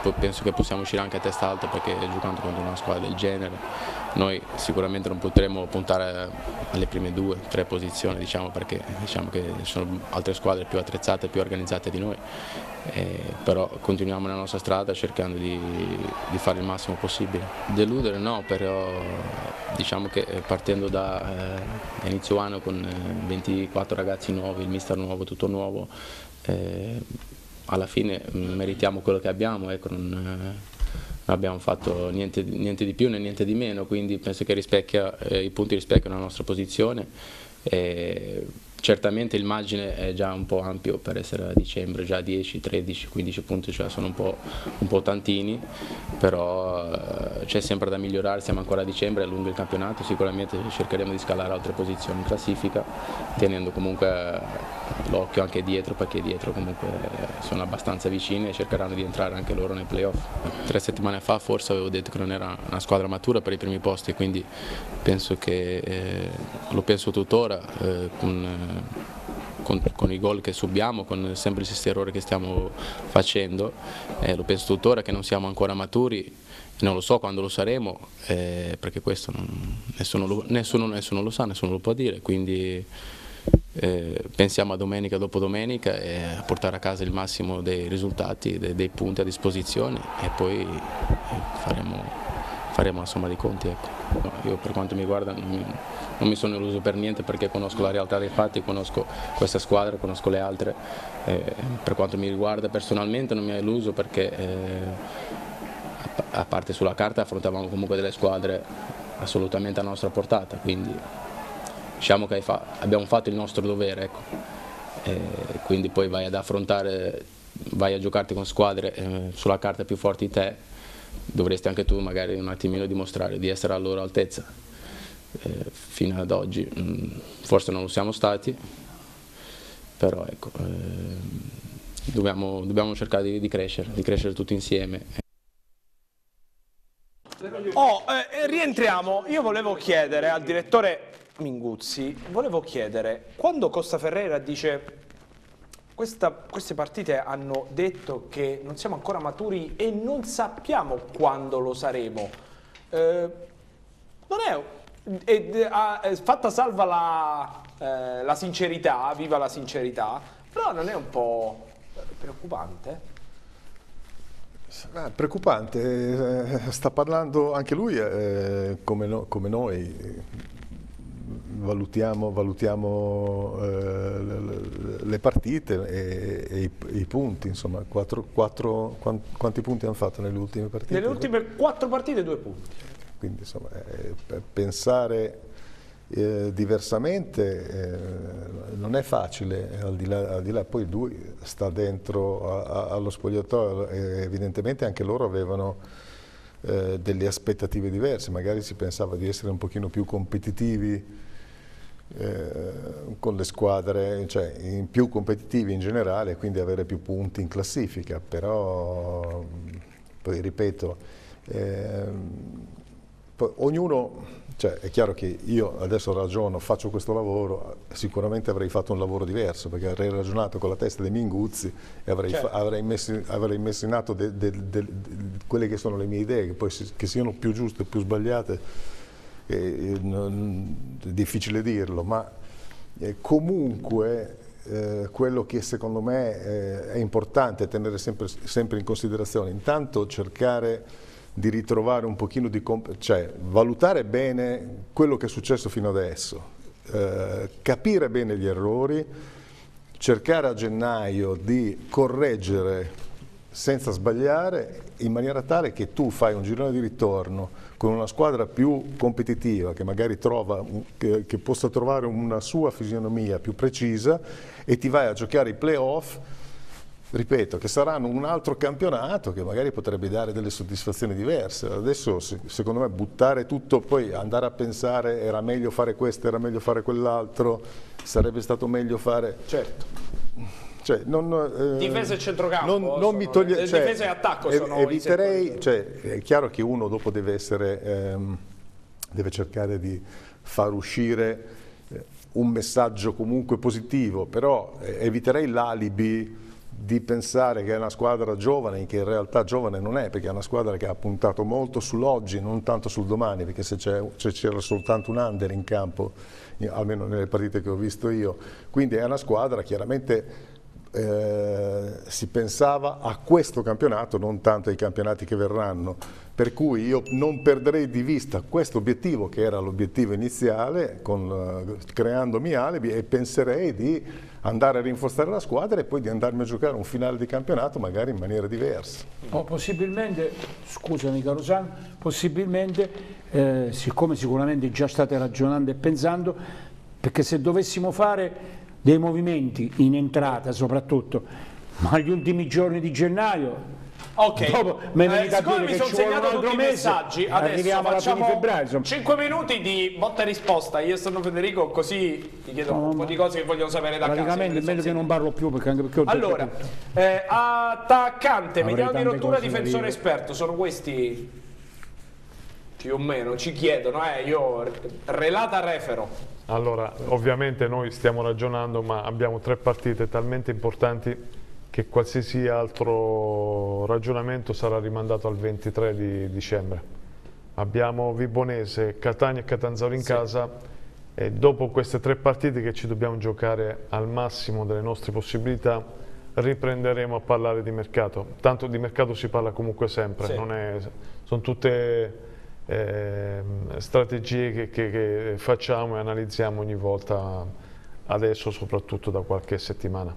penso che possiamo uscire anche a testa alta, perché giocando contro una squadra del genere noi sicuramente non potremo puntare alle prime 2-3 posizioni, diciamo, perché diciamo che ci sono altre squadre più attrezzate, più organizzate di noi, però continuiamo nella nostra strada cercando di fare il massimo possibile. Deludere no, però diciamo che partendo da inizio anno con 24 ragazzi nuovi, il mister nuovo, tutto nuovo, alla fine meritiamo quello che abbiamo, ecco, non abbiamo fatto niente di più né niente di meno, quindi penso che i punti rispecchiano la nostra posizione. Certamente il margine è già un po' ampio per essere a dicembre, già 10, 13, 15 punti, cioè sono un po' tantini, però c'è sempre da migliorare, siamo ancora a dicembre, è lungo il campionato, sicuramente cercheremo di scalare altre posizioni in classifica, tenendo comunque l'occhio anche dietro, perché dietro comunque sono abbastanza vicini e cercheranno di entrare anche loro nei playoff. 3 settimane fa forse avevo detto che non era una squadra matura per i primi posti, quindi penso che lo penso tuttora, con i gol che subiamo, con sempre gli stessi errori che stiamo facendo, lo penso tuttora che non siamo ancora maturi, non lo so quando lo saremo, perché questo nessuno lo sa, nessuno lo può dire, quindi pensiamo a domenica dopo domenica e a portare a casa il massimo dei risultati, dei punti a disposizione, e poi faremo la somma dei conti, ecco. No, io per quanto mi riguarda non mi sono illuso per niente, perché conosco la realtà dei fatti, conosco questa squadra, conosco le altre. Per quanto mi riguarda personalmente non mi ha illuso, perché a parte sulla carta affrontavamo comunque delle squadre assolutamente a nostra portata, quindi diciamo che abbiamo fatto il nostro dovere, ecco. Quindi poi vai a giocarti con squadre sulla carta più forti di te, dovresti anche tu magari un attimino dimostrare di essere alla loro altezza. Fino ad oggi forse non lo siamo stati, però ecco, dobbiamo cercare di crescere tutti insieme. Rientriamo. Io volevo chiedere al direttore Minguzzi, quando Costa Ferreira dice queste partite hanno detto che non siamo ancora maturi e non sappiamo quando lo saremo, non è fatta salva la sincerità, viva la sincerità, però non è un po' preoccupante? Preoccupante, sta parlando anche lui come noi. Valutiamo le partite e i punti, insomma, quanti punti hanno fatto nelle ultime partite? Nelle ultime 4 partite 2 punti. Quindi insomma, pensare diversamente non è facile, al di là poi lui sta dentro allo spogliatoio, evidentemente anche loro avevano delle aspettative diverse, magari si pensava di essere un pochino più competitivi con le squadre, cioè più competitivi in generale, quindi avere più punti in classifica, però poi ripeto, poi ognuno, cioè è chiaro che io adesso ragiono, faccio questo lavoro, sicuramente avrei fatto un lavoro diverso, perché avrei ragionato con la testa dei Minguzzi e avrei messo in atto quelle che sono le mie idee, che poi che siano più giuste o più sbagliate. È difficile dirlo, ma comunque quello che secondo me è importante tenere sempre in considerazione, intanto cercare di ritrovare un pochino cioè valutare bene quello che è successo fino adesso, capire bene gli errori, cercare a gennaio di correggere senza sbagliare, in maniera tale che tu fai un girone di ritorno con una squadra più competitiva, che magari che possa trovare una sua fisionomia più precisa, e ti vai a giocare i playoff, ripeto, che saranno un altro campionato che magari potrebbe dare delle soddisfazioni diverse. Adesso secondo me buttare tutto, poi andare a pensare era meglio fare questo, era meglio fare quell'altro, sarebbe stato meglio fare... Certo. Cioè, difesa e centrocampo, non mi toglie, cioè, difesa e attacco sono eviterei, cioè, è chiaro che uno dopo deve cercare di far uscire un messaggio comunque positivo, però eviterei l'alibi di pensare che è una squadra giovane, che in realtà giovane non è, perché è una squadra che ha puntato molto sull'oggi, non tanto sul domani, perché se c'era soltanto un under in campo, almeno nelle partite che ho visto io, quindi è una squadra chiaramente si pensava a questo campionato, non tanto ai campionati che verranno, per cui io non perderei di vista questo obiettivo che era l'obiettivo iniziale creandomi alibi, e penserei di andare a rinforzare la squadra e poi di andarmi a giocare un finale di campionato magari in maniera diversa. O possibilmente, scusami caro San, possibilmente, siccome sicuramente già state ragionando e pensando, perché se dovessimo fare dei movimenti in entrata soprattutto, ma gli ultimi giorni di gennaio, ok, dopo me ne siccome mi sono segnato tutti i messaggi, adesso facciamo 5 minuti di botta e risposta. Io sono Federico, così ti chiedo un po' di cose che vogliono sapere da casa. Praticamente è meglio che non parlo più, perché anche perché ho allora, attaccante, mediano di rottura, difensore dire. esperto, sono questi più o meno, ci chiedono, io relata refero. Allora, ovviamente noi stiamo ragionando, ma abbiamo 3 partite talmente importanti che qualsiasi altro ragionamento sarà rimandato al 23 di dicembre. Abbiamo Vibonese, Catania e Catanzaro in casa, e dopo queste 3 partite che ci dobbiamo giocare al massimo delle nostre possibilità riprenderemo a parlare di mercato. Tanto di mercato si parla comunque sempre, sì. Sono tutte strategie che facciamo e analizziamo ogni volta, adesso soprattutto da qualche settimana.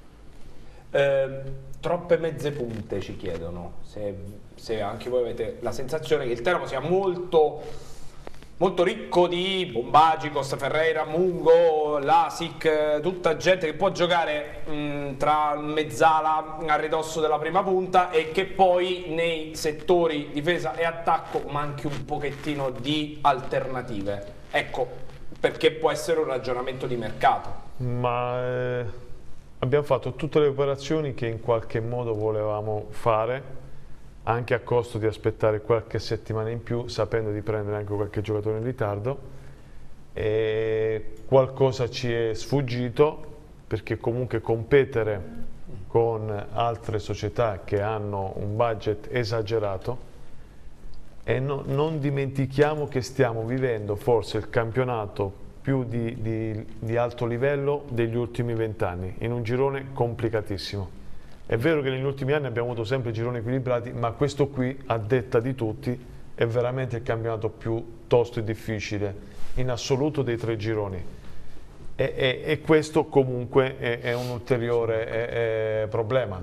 Troppe mezze punte ci chiedono, se anche voi avete la sensazione che il Teramo sia molto ricco di Bombagi, Costa Ferreira, Mungo, Lasic, tutta gente che può giocare tra mezzala a ridosso della prima punta, e che poi nei settori difesa e attacco manchi un pochettino di alternative. Ecco, perché può essere un ragionamento di mercato. Ma abbiamo fatto tutte le operazioni che in qualche modo volevamo fare, anche a costo di aspettare qualche settimana in più, sapendo di prendere anche qualche giocatore in ritardo, e qualcosa ci è sfuggito, perché comunque competere con altre società che hanno un budget esagerato, e non dimentichiamo che stiamo vivendo forse il campionato più di alto livello degli ultimi 20 anni, in un girone complicatissimo. È vero che negli ultimi anni abbiamo avuto sempre gironi equilibrati, ma questo qui, a detta di tutti, è veramente il campionato più tosto e difficile in assoluto dei 3 gironi. E questo comunque è un ulteriore problema.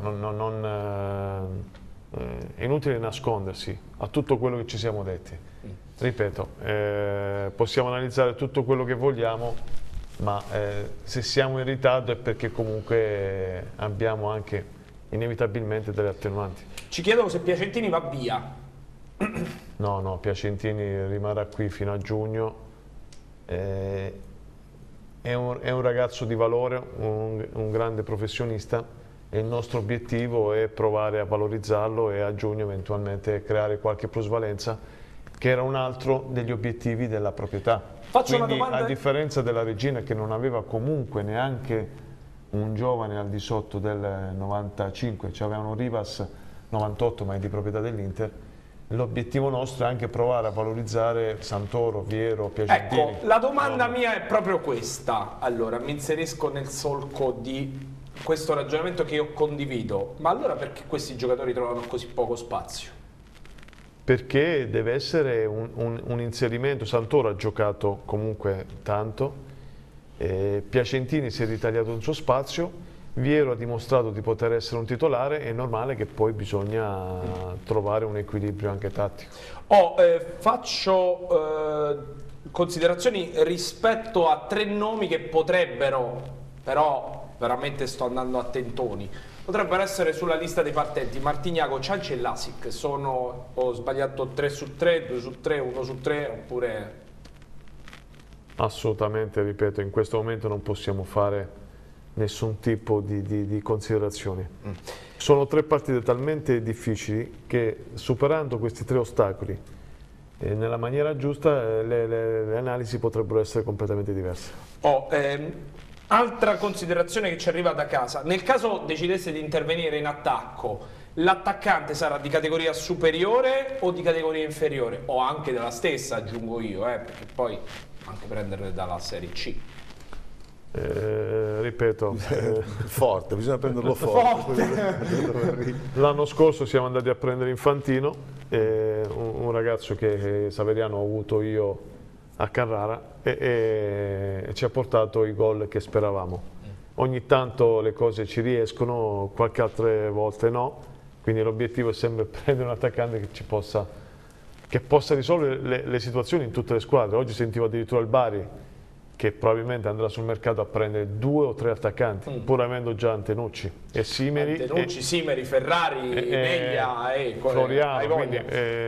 È inutile nascondersi a tutto quello che ci siamo detti. Ripeto, possiamo analizzare tutto quello che vogliamo, ma se siamo in ritardo è perché comunque abbiamo anche inevitabilmente delle attenuanti. Ci chiedono se Piacentini va via. No, Piacentini rimarrà qui fino a giugno. È un ragazzo di valore, un grande professionista, e il nostro obiettivo è provare a valorizzarlo e a giugno eventualmente creare qualche plusvalenza, che era un altro degli obiettivi della proprietà. Faccio Quindi, una domanda, a differenza della Regina, che non aveva comunque neanche un giovane al di sotto del 95, cioè avevano Rivas 98, ma è di proprietà dell'Inter, l'obiettivo nostro è anche provare a valorizzare Santoro, Viero, Piacentini. Ecco, la domanda mia è proprio questa. Allora, mi inserisco nel solco di questo ragionamento che io condivido, ma allora perché questi giocatori trovano così poco spazio? Perché deve essere un inserimento. Santoro ha giocato comunque tanto, Piacentini si è ritagliato il suo spazio, Viero ha dimostrato di poter essere un titolare, è normale che poi bisogna trovare un equilibrio anche tattico. Faccio considerazioni rispetto a 3 nomi che potrebbero, però veramente sto andando a tentoni, potrebbero essere sulla lista dei partenti. Martignago, Cianci e Lasic. Ho sbagliato 3 su 3, 2 su 3, 1 su 3, oppure... Assolutamente, ripeto, in questo momento non possiamo fare nessun tipo di considerazioni. Sono 3 partite talmente difficili che, superando questi 3 ostacoli nella maniera giusta, le analisi potrebbero essere completamente diverse. Altra considerazione che ci arriva da casa: nel caso decidesse di intervenire in attacco, l'attaccante sarà di categoria superiore o di categoria inferiore? O anche della stessa, aggiungo io, perché poi anche prenderle dalla Serie C. Ripeto, forte, bisogna prenderlo forte. L'anno scorso siamo andati a prendere Infantino, un ragazzo che Saveriano ho avuto io a Carrara, e ci ha portato i gol che speravamo. Ogni tanto le cose ci riescono, qualche altre volte no, quindi l'obiettivo è sempre prendere un attaccante che possa risolvere le situazioni in tutte le squadre. Oggi sentivo addirittura il Bari che probabilmente andrà sul mercato a prendere 2 o 3 attaccanti, pur avendo già Antenucci e Simeri. Antenucci, Simeri, Ferrari, Neglia e Floriano. Quindi,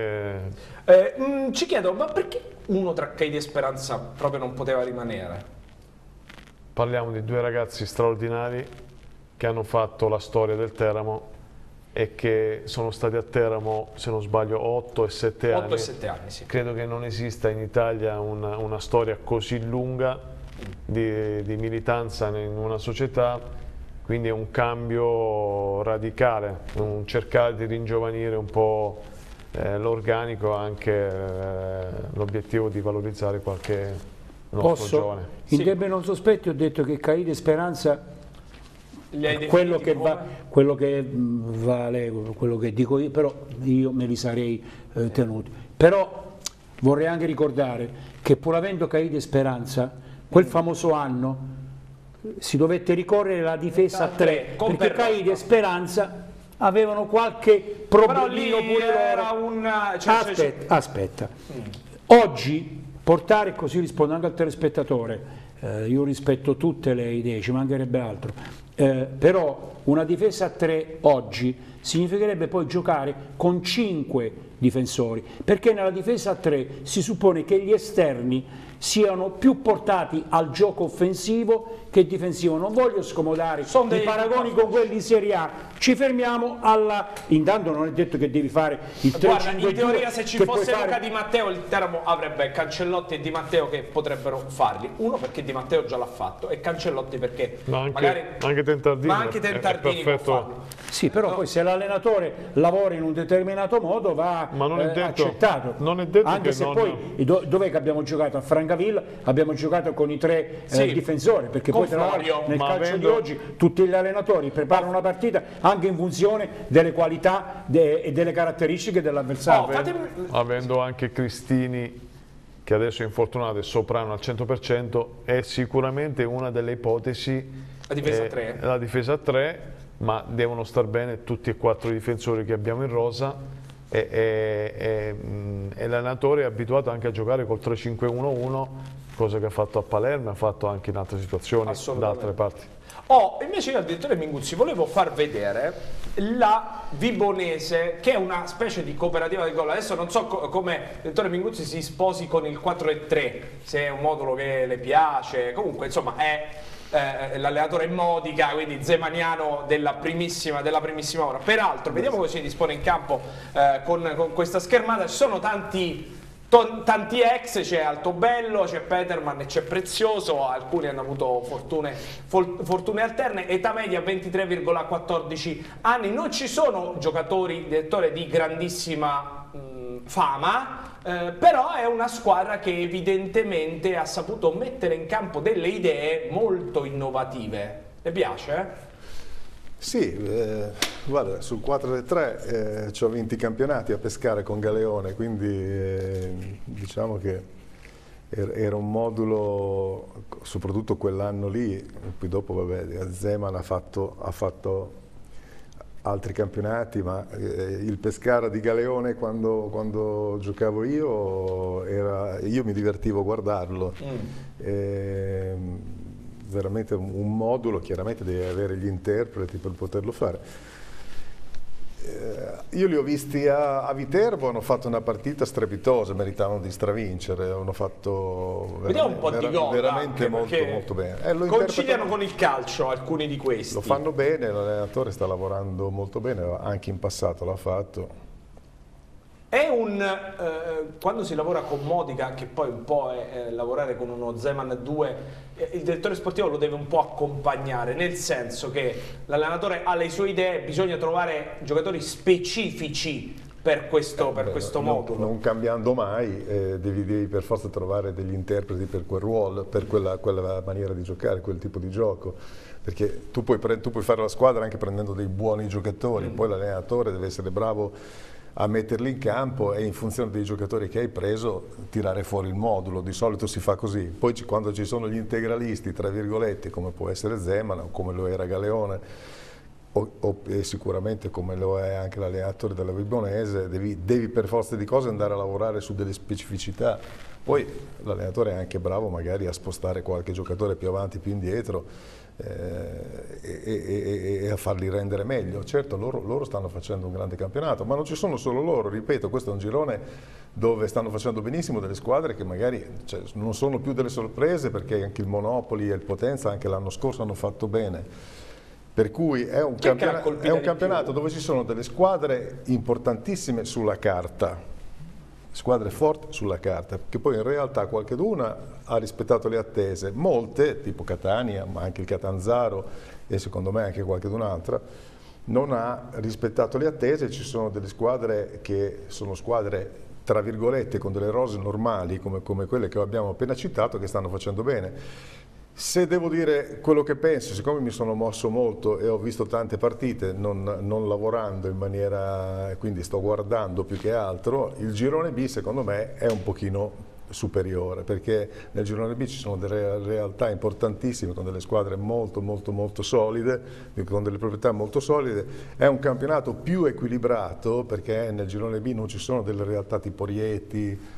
ci chiedo, ma perché uno tra Caide e Speranza proprio non poteva rimanere? Parliamo di 2 ragazzi straordinari che hanno fatto la storia del Teramo e che sono stati a Teramo, se non sbaglio, 8 e 7 anni. 8 e 7 anni, sì. Credo che non esista in Italia una storia così lunga di militanza in una società, quindi è un cambio radicale, un cercare di ringiovanire un po' l'organico, anche l'obiettivo di valorizzare qualche nostro giovane. In Debbe non sospetti ho detto che Caide e Speranza, quello che dico io, però io me li sarei tenuti. Però vorrei anche ricordare che pur avendo Caide e Speranza, quel famoso anno si dovette ricorrere alla difesa a 3, perché Caide e Speranza avevano qualche problemino pure loro. Aspetta. Oggi portare, così rispondo anche al telespettatore, io rispetto tutte le idee, ci mancherebbe altro, però una difesa a 3 oggi significherebbe poi giocare con 5 difensori, perché nella difesa a 3 si suppone che gli esterni siano più portati al gioco offensivo che difensivo. Non voglio scomodare i paragoni con quelli di Serie A, ci fermiamo alla... Intanto non è detto che devi fare il 3-5-2. Guarda, in teoria se ci fosse Luca Di Matteo, il Teramo avrebbe Cancellotti e Di Matteo che potrebbero farli. Uno perché Di Matteo già l'ha fatto e Cancellotti perché anche Tentardini, ma anche Tentardini può farlo. Sì, però poi se l'allenatore lavora in un determinato modo va accettato. Non è detto anche che se non... poi dov'è che abbiamo giocato? A Francavilla abbiamo giocato con i 3 difensori, perché poi tra l'altro nel calcio di oggi tutti gli allenatori preparano una partita anche in funzione delle qualità e delle caratteristiche dell'avversario. Avendo anche Cristini, che adesso è infortunato, e Soprano al 100%, è sicuramente una delle ipotesi. La difesa a 3. La difesa a 3, ma devono star bene tutti e 4 i difensori che abbiamo in rosa, e l'allenatore è abituato anche a giocare col 3-5-1-1, cosa che ha fatto a Palermo, ha fatto anche in altre situazioni da altre parti. Invece io al direttore Minguzzi volevo far vedere la Vibonese, che è una specie di cooperativa del gol. Adesso non so come il direttore Minguzzi si sposi con il 4-3, se è un modulo che le piace, comunque insomma è l'allenatore Modica, quindi zemaniano della primissima ora. Peraltro vediamo come si dispone in campo con questa schermata. Ci sono tanti ex, c'è Altobello, c'è Peterman e c'è Prezioso, alcuni hanno avuto fortune alterne, età media 23,14 anni. Non ci sono giocatori, direttore, di grandissima fama, però è una squadra che evidentemente ha saputo mettere in campo delle idee molto innovative. Le piace? Sì, guarda, sul 4-3 ci ho vinto i campionati a pescare con Galeone, quindi diciamo che era un modulo, soprattutto quell'anno lì, poi dopo vabbè, Zeman ha fatto altri campionati, ma il Pescara di Galeone quando giocavo io mi divertivo a guardarlo. Veramente un modulo, chiaramente devi avere gli interpreti per poterlo fare. Io li ho visti a Viterbo, hanno fatto una partita strepitosa, meritavano di stravincere, hanno fatto veramente molto bene. Conciliano con il calcio alcuni di questi. Lo fanno bene, l'allenatore sta lavorando molto bene, anche in passato l'ha fatto. È quando si lavora con Modica, che poi un po' è lavorare con uno Zeman 2, il direttore sportivo lo deve un po' accompagnare, nel senso che l'allenatore ha le sue idee, bisogna trovare giocatori specifici per questo modulo. Non cambiando mai, devi per forza trovare degli interpreti per quel ruolo, per quella maniera di giocare, quel tipo di gioco. Perché tu puoi fare la squadra anche prendendo dei buoni giocatori, poi l'allenatore deve essere bravo a metterli in campo e in funzione dei giocatori che hai preso tirare fuori il modulo. Di solito si fa così. Poi quando ci sono gli integralisti, tra virgolette, come può essere Zeman o come lo era Galeone, e sicuramente come lo è anche l'allenatore della Vibonese, devi per forza di cose andare a lavorare su delle specificità. Poi l'allenatore è anche bravo magari a spostare qualche giocatore più avanti, più indietro, e a farli rendere meglio. Certo, loro stanno facendo un grande campionato, ma non ci sono solo loro, ripeto, questo è un girone dove stanno facendo benissimo delle squadre che magari non sono più delle sorprese, perché anche il Monopoli e il Potenza anche l'anno scorso hanno fatto bene. Per cui è un campionato dove ci sono delle squadre importantissime sulla carta, squadre forti sulla carta, che poi in realtà qualcheduna ha rispettato le attese, molte, tipo Catania, ma anche il Catanzaro e secondo me anche qualchedun'altra, non ha rispettato le attese. Ci sono delle squadre che sono squadre tra virgolette con delle rose normali come quelle che abbiamo appena citato, che stanno facendo bene. Se devo dire quello che penso, siccome mi sono mosso molto e ho visto tante partite non lavorando in maniera, quindi sto guardando più che altro, il girone B secondo me è un pochino superiore, perché nel girone B ci sono delle realtà importantissime con delle squadre molto solide, con delle proprietà molto solide. È un campionato più equilibrato perché nel girone B non ci sono delle realtà tipo Rieti,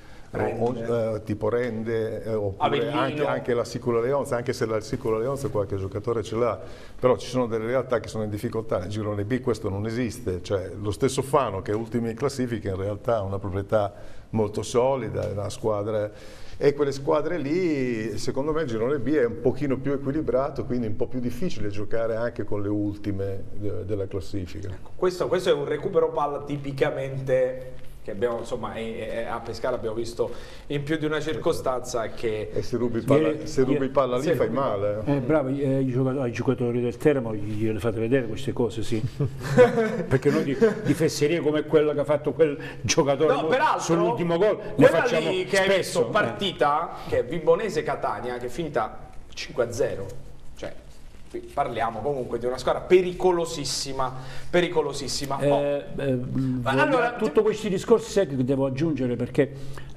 tipo Rende, oppure anche la Sicula Leonza, anche se la Sicula Leonza qualche giocatore ce l'ha, però ci sono delle realtà che sono in difficoltà. Nel girone B questo non esiste, cioè lo stesso Fano, che è ultimo in classifica, in realtà ha una proprietà molto solida, è una squadra, e quelle squadre lì, secondo me il girone B è un pochino più equilibrato, quindi un po' più difficile giocare anche con le ultime della classifica. Questo è un recupero palla tipicamente che abbiamo, insomma, a Pescara abbiamo visto in più di una circostanza che... E se rubi palla lì fai male. Bravo, ai giocatori del Teramo gliele fate vedere queste cose, sì. Perché noi di fesserie come quella che ha fatto quel giocatore sull'ultimo gol ne facciamo lì che spesso. Hai visto partita che è Vibonese-Catania, che è finita 5-0, cioè parliamo comunque di una squadra pericolosissima. Allora, tutti questi discorsi sai che devo aggiungere, perché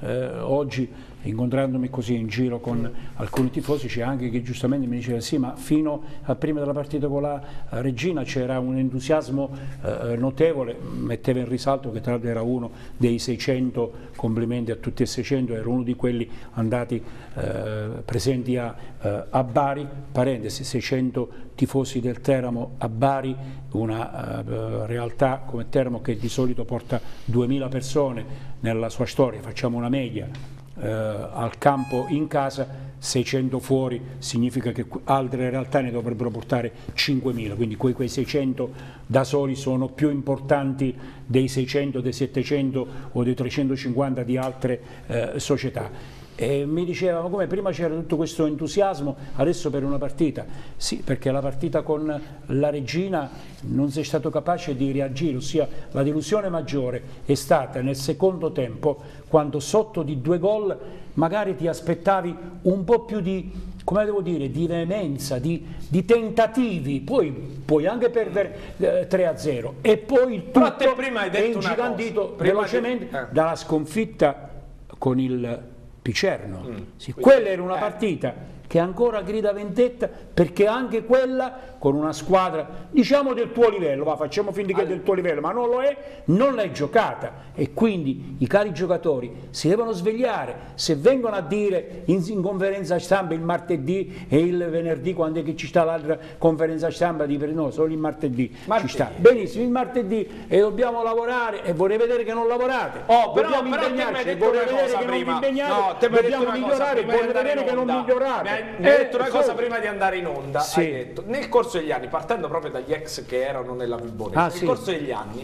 oggi, incontrandomi così in giro con alcuni tifosi, c'è anche chi giustamente mi diceva sì, ma fino a prima della partita con la Regina c'era un entusiasmo notevole, metteva in risalto che tra l'altro era uno dei 600, complimenti a tutti e 600, era uno di quelli andati presenti a Bari, parentesi, 600 tifosi del Teramo a Bari, una realtà come Teramo che di solito porta 2000 persone nella sua storia, facciamo una media, al campo in casa, 600 fuori, significa che altre realtà ne dovrebbero portare 5.000, quindi quei 600 da soli sono più importanti dei 600, dei 700 o dei 350 di altre società. E mi diceva, ma come prima c'era tutto questo entusiasmo, adesso per una partita? Sì, perché la partita con la Regina non sei stato capace di reagire, ossia la delusione maggiore è stata nel secondo tempo, quando sotto di 2 gol magari ti aspettavi un po' più di, come devo dire, di veemenza, di tentativi, poi puoi anche perdere 3-0 e poi il tutto è ingigantito velocemente dalla sconfitta con il Picerno. Sì, quella era una partita che ancora grida vendetta, perché anche quella con una squadra diciamo del tuo livello, facciamo finta che è del tuo livello, ma non lo è, non l'hai giocata, e quindi i cari giocatori si devono svegliare. Se vengono a dire in conferenza stampa il martedì e il venerdì, quando è che ci sta l'altra conferenza stampa, no, solo il martedì ci sta, benissimo, il martedì, e dobbiamo lavorare, e vorrei vedere che non lavorate, dobbiamo impegnarci, e vorrei vedere che non vi impegnate, dobbiamo migliorare, vorrei vedere che non migliorate. Mi hai detto una cosa prima di andare in onda, hai detto, nel corso degli anni, partendo proprio dagli ex che erano nella Vibonese, nel corso degli anni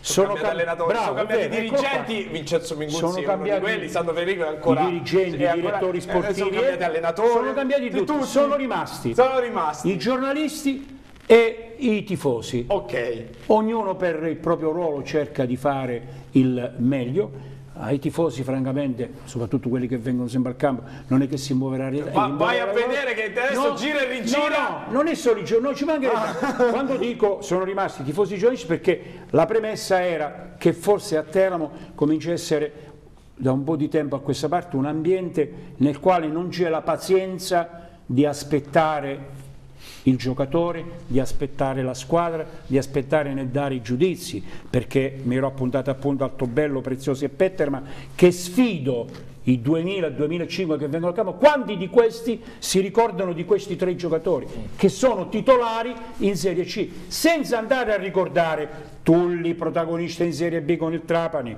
sono cambiati allenatori, sono cambiati dirigenti, Vincenzo Minguzzi sono cambiati quelli, Sandro Federico è ancora i dirigenti, i direttori sportivi, sono cambiati allenatori, sono cambiati tutti, sono rimasti i giornalisti e i tifosi. Ok. Ognuno per il proprio ruolo cerca di fare il meglio. Ai tifosi francamente, soprattutto quelli che vengono sempre al campo, non è che si muoverà. Vai a vedere che adesso gira e rigira. No, non è solo il giorno, non ci mancherebbe. Quando dico sono rimasti i tifosi giornalisti, perché la premessa era che forse a Teramo comincia a essere da un po' di tempo a questa parte un ambiente nel quale non c'è la pazienza di aspettare il giocatore, di aspettare la squadra, di aspettare nel dare i giudizi, perché mi ero appuntato appunto al Tobello, Preziosi e Petterman, che sfido i 2000-2005 che vengono al campo, quanti di questi si ricordano di questi 3 giocatori che sono titolari in Serie C, senza andare a ricordare Tulli, protagonista in Serie B con il Trapani,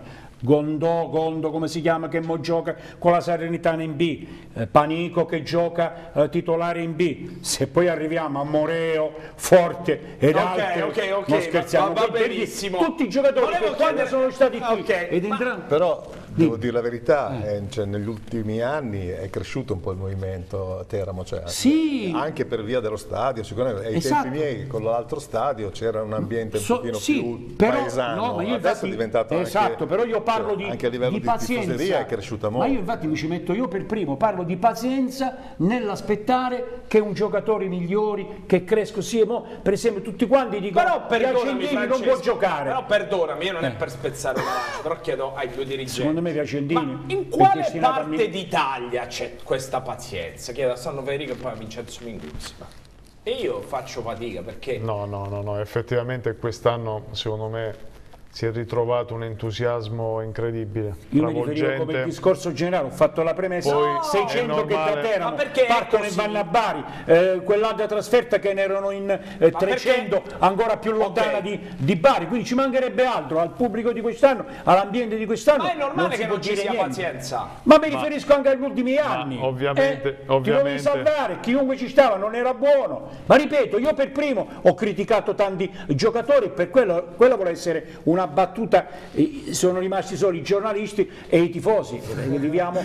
Gondo, come si chiama, che mo gioca con la Salernitana in B, Panico che gioca titolare in B. Se poi arriviamo a Moreo, Forte ed altri, non scherziamo, va benissimo. Tutti i giocatori che quando sono stati qui però devo dire la verità, cioè, negli ultimi anni è cresciuto un po' il movimento a Teramo, cioè, anche per via dello stadio, sicuramente ai tempi miei con l'altro stadio c'era un ambiente un pochino più paesano, adesso è diventato anche, però io parlo anche a livello di tifoseria è cresciuta molto. Ma io infatti mi ci metto io per primo, parlo di pazienza nell'aspettare che un giocatore migliori, che cresca, per esempio tutti quanti dicono che Argentini non può giocare. Però perdonami, io non è per spezzare una lancia, però chiedo ai 2 dirigenti. Piacendini, ma in quale parte d'Italia c'è questa pazienza? Chiedo a Sandro Federico e poi a Vincenzo Minguzzi. E io faccio fatica perché... No, effettivamente quest'anno secondo me si è ritrovato un entusiasmo incredibile. Io mi riferivo come discorso generale, ho fatto la premessa, 600 che da Teramo partono e vanno a Bari, quell'altra trasferta che ne erano in 300, ancora più lontana di Bari, quindi ci mancherebbe altro al pubblico di quest'anno, all'ambiente di quest'anno. Ma è normale che non ci sia pazienza. Ma mi riferisco anche agli ultimi anni. Ovviamente. Ti dovevi salvare, chiunque ci stava non era buono. Ma ripeto, io per primo ho criticato tanti giocatori, per quello vuole essere una battuta, sono rimasti solo i giornalisti e i tifosi. Viviamo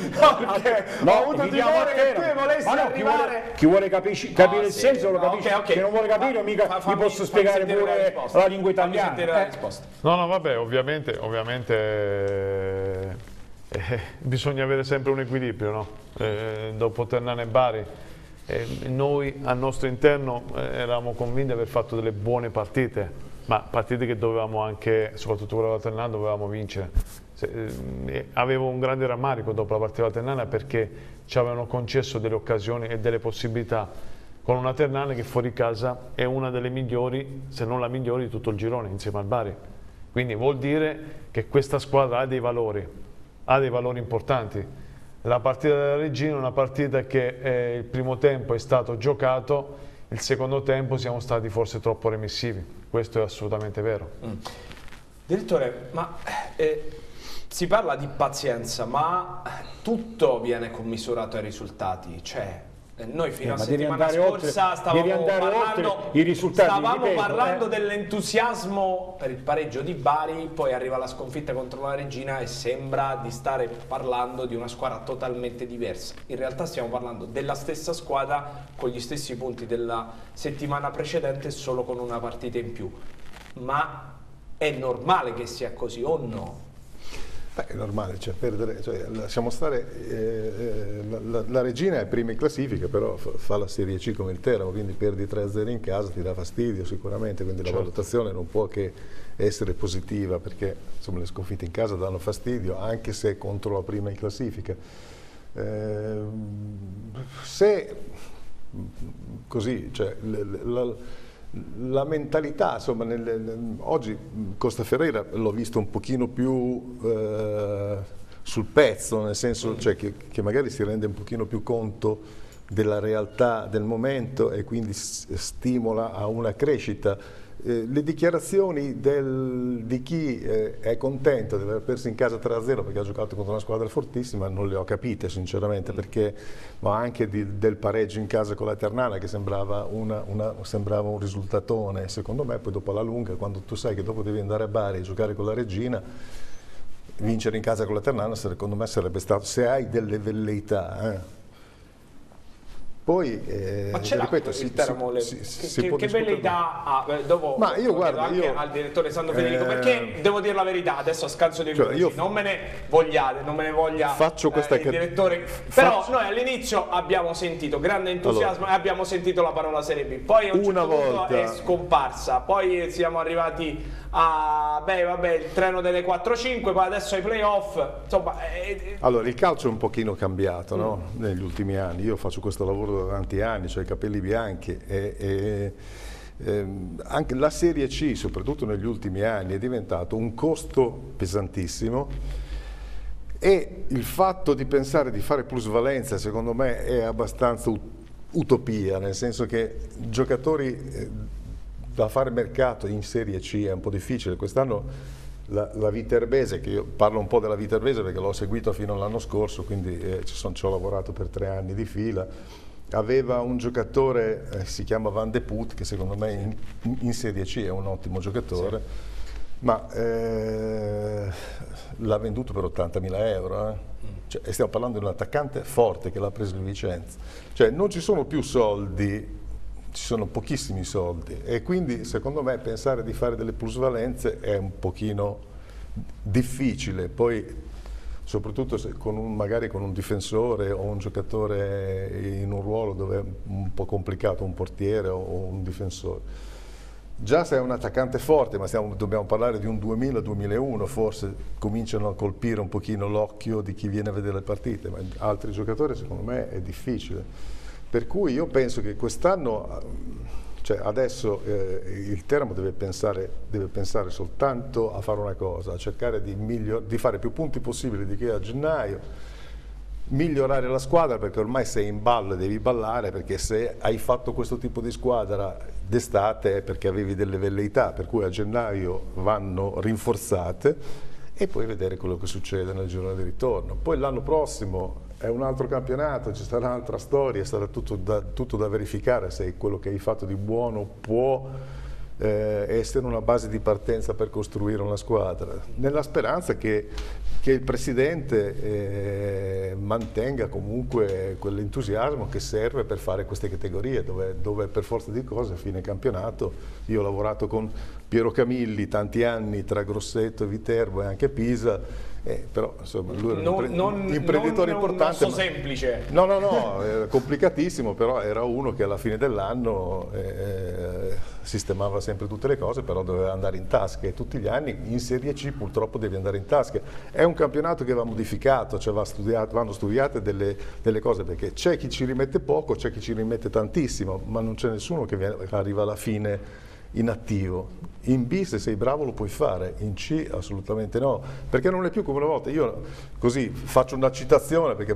ho avuto timore che tu volessi arrivare. Chi vuole capire il senso lo capisce, chi non vuole capire mica gli posso spiegare pure la lingua italiana. No, vabbè, ovviamente bisogna avere sempre un equilibrio, no? Dopo Ternana e Bari noi al nostro interno eravamo convinti di aver fatto delle buone partite, ma partite che dovevamo anche, soprattutto quella della Ternana, dovevamo vincere. Avevo un grande rammarico dopo la partita della Ternana perché ci avevano concesso delle occasioni e delle possibilità con una Ternana che fuori casa è una delle migliori, se non la migliore di tutto il girone, insieme al Bari. Quindi vuol dire che questa squadra ha dei valori importanti. La partita della Regina è una partita che il primo tempo è stato giocato, il secondo tempo siamo stati forse troppo remissivi, questo è assolutamente vero. Direttore, ma si parla di pazienza, ma tutto viene commisurato ai risultati, cioè noi fino a settimana scorsa stavamo parlando dell'entusiasmo per il pareggio di Bari, poi arriva la sconfitta contro la Regina e sembra di stare parlando di una squadra totalmente diversa. In realtà stiamo parlando della stessa squadra con gli stessi punti della settimana precedente, solo con una partita in più. Ma è normale che sia così o no? È normale, cioè perdere, lasciamo stare, la Regina è prima in classifica, però fa la Serie C come il Teramo, quindi perdi 3-0 in casa, ti dà fastidio sicuramente, quindi la valutazione non può che essere positiva, perché insomma le sconfitte in casa danno fastidio, anche se contro la prima in classifica. Se così, cioè la mentalità, insomma, oggi Costa Ferreira l'ho visto un pochino più sul pezzo, nel senso, cioè, che magari si rende un pochino più conto della realtà del momento e quindi stimola a una crescita. le dichiarazioni di chi è contento di aver perso in casa 3-0 perché ha giocato contro una squadra fortissima non le ho capite sinceramente, perché, ma anche del pareggio in casa con la Ternana che sembrava un risultatone, secondo me poi dopo alla lunga, quando tu sai che dopo devi andare a Bari e giocare con la Regina, vincere in casa con la Ternana secondo me sarebbe stato, se hai delle velleità. Poi, ma ce l'ha il Teramo, che velleità ha? Dopo ma io guardo anche al direttore Sandro Federico, perché devo dire la verità, adesso a scanso di non me ne vogliate, non me ne voglia il direttore, però noi all'inizio abbiamo sentito grande entusiasmo e abbiamo sentito la parola Serie B, poi a un certo punto è scomparsa, poi siamo arrivati a il treno delle 4-5, poi adesso ai playoff, insomma. Allora, il calcio è un pochino cambiato, no? Negli ultimi anni, io faccio questo lavoro da tanti anni, cioè i capelli bianchi anche la Serie C, soprattutto negli ultimi anni, è diventato un costo pesantissimo e il fatto di pensare di fare plusvalenza secondo me è abbastanza utopia, nel senso che giocatori da fare mercato in Serie C è un po' difficile. Quest'anno la Viterbese, che io parlo un po' della Viterbese perché l'ho seguito fino all'anno scorso, quindi ci ho lavorato per 3 anni di fila, aveva un giocatore, si chiama Van de Put, che secondo me in Serie C è un ottimo giocatore, sì. Ma l'ha venduto per 80.000 euro. Cioè, e stiamo parlando di un attaccante forte che l'ha preso il Vicenza. Cioè, non ci sono più soldi, ci sono pochissimi soldi e quindi secondo me pensare di fare delle plusvalenze è un pochino difficile, poi soprattutto se magari con un difensore o un giocatore in un ruolo dove è un po' complicato, un portiere o un difensore. Già se è un attaccante forte, ma dobbiamo parlare di un 2000-2001, forse cominciano a colpire un pochino l'occhio di chi viene a vedere le partite, ma altri giocatori secondo me è difficile. Per cui io penso che quest'anno, cioè adesso il Teramo deve pensare soltanto a fare una cosa, a cercare di fare più punti possibili di che a gennaio, migliorare la squadra perché ormai sei in ballo e devi ballare, perché se hai fatto questo tipo di squadra d'estate è perché avevi delle velleità, per cui a gennaio vanno rinforzate e poi vedere quello che succede nel giorno di ritorno. Poi l'anno prossimo è un altro campionato, ci sarà un'altra storia, sarà tutto da verificare se quello che hai fatto di buono può essere una base di partenza per costruire una squadra, nella speranza che il Presidente mantenga comunque quell'entusiasmo che serve per fare queste categorie, dove per forza di cose a fine campionato, io ho lavorato con Piero Camilli tanti anni tra Grosseto e Viterbo e anche Pisa, però insomma lui era un imprenditore importante. Non semplice. No, era complicatissimo, però era uno che alla fine dell'anno sistemava sempre tutte le cose, però doveva andare in tasca e tutti gli anni in Serie C purtroppo devi andare in tasca. È un campionato che va modificato, cioè vanno studiate delle cose, perché c'è chi ci rimette poco, c'è chi ci rimette tantissimo, ma non c'è nessuno che arriva alla fine inattivo. In B se sei bravo lo puoi fare, in C assolutamente no, perché non è più come una volta. Io così faccio una citazione perché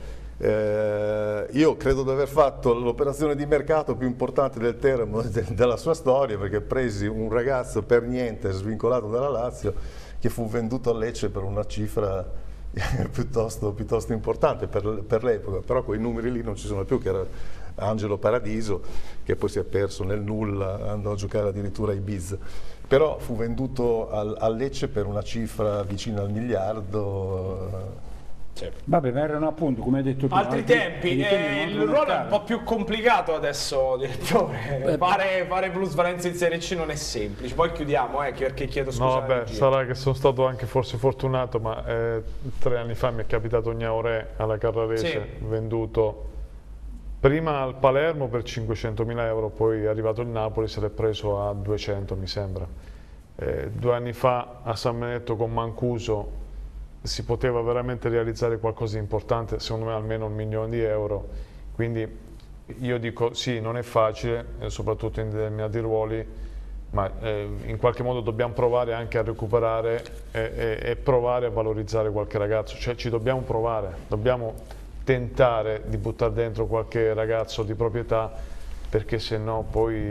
io credo di aver fatto l'operazione di mercato più importante del Teramo della sua storia, perché presi un ragazzo per niente svincolato dalla Lazio che fu venduto a Lecce per una cifra piuttosto importante per l'epoca, però quei numeri lì non ci sono più, che era Angelo Paradiso, che poi si è perso nel nulla, andò a giocare addirittura a Ibiza, però fu venduto a Lecce per una cifra vicina al miliardo. Vabbè, ma erano appunto, come hai detto tu, altri tempi, il ruolo è un po' più complicato adesso, direttore. Fare plusvalenza in Serie C non è semplice. Poi chiudiamo, perché chiedo scusa. No, vabbè, sarà che sono stato anche forse fortunato, ma 3 anni fa mi è capitato Gnauré alla Carrarese, venduto prima al Palermo per 500.000 euro, poi è arrivato il Napoli, se l'è preso a 200 mi sembra. 2 anni fa a San Benedetto con Mancuso si poteva veramente realizzare qualcosa di importante, secondo me almeno 1 milione di euro, quindi io dico sì, non è facile, soprattutto in determinati ruoli, ma in qualche modo dobbiamo provare anche a recuperare e provare a valorizzare qualche ragazzo, cioè ci dobbiamo provare, dobbiamo tentare di buttare dentro qualche ragazzo di proprietà perché se no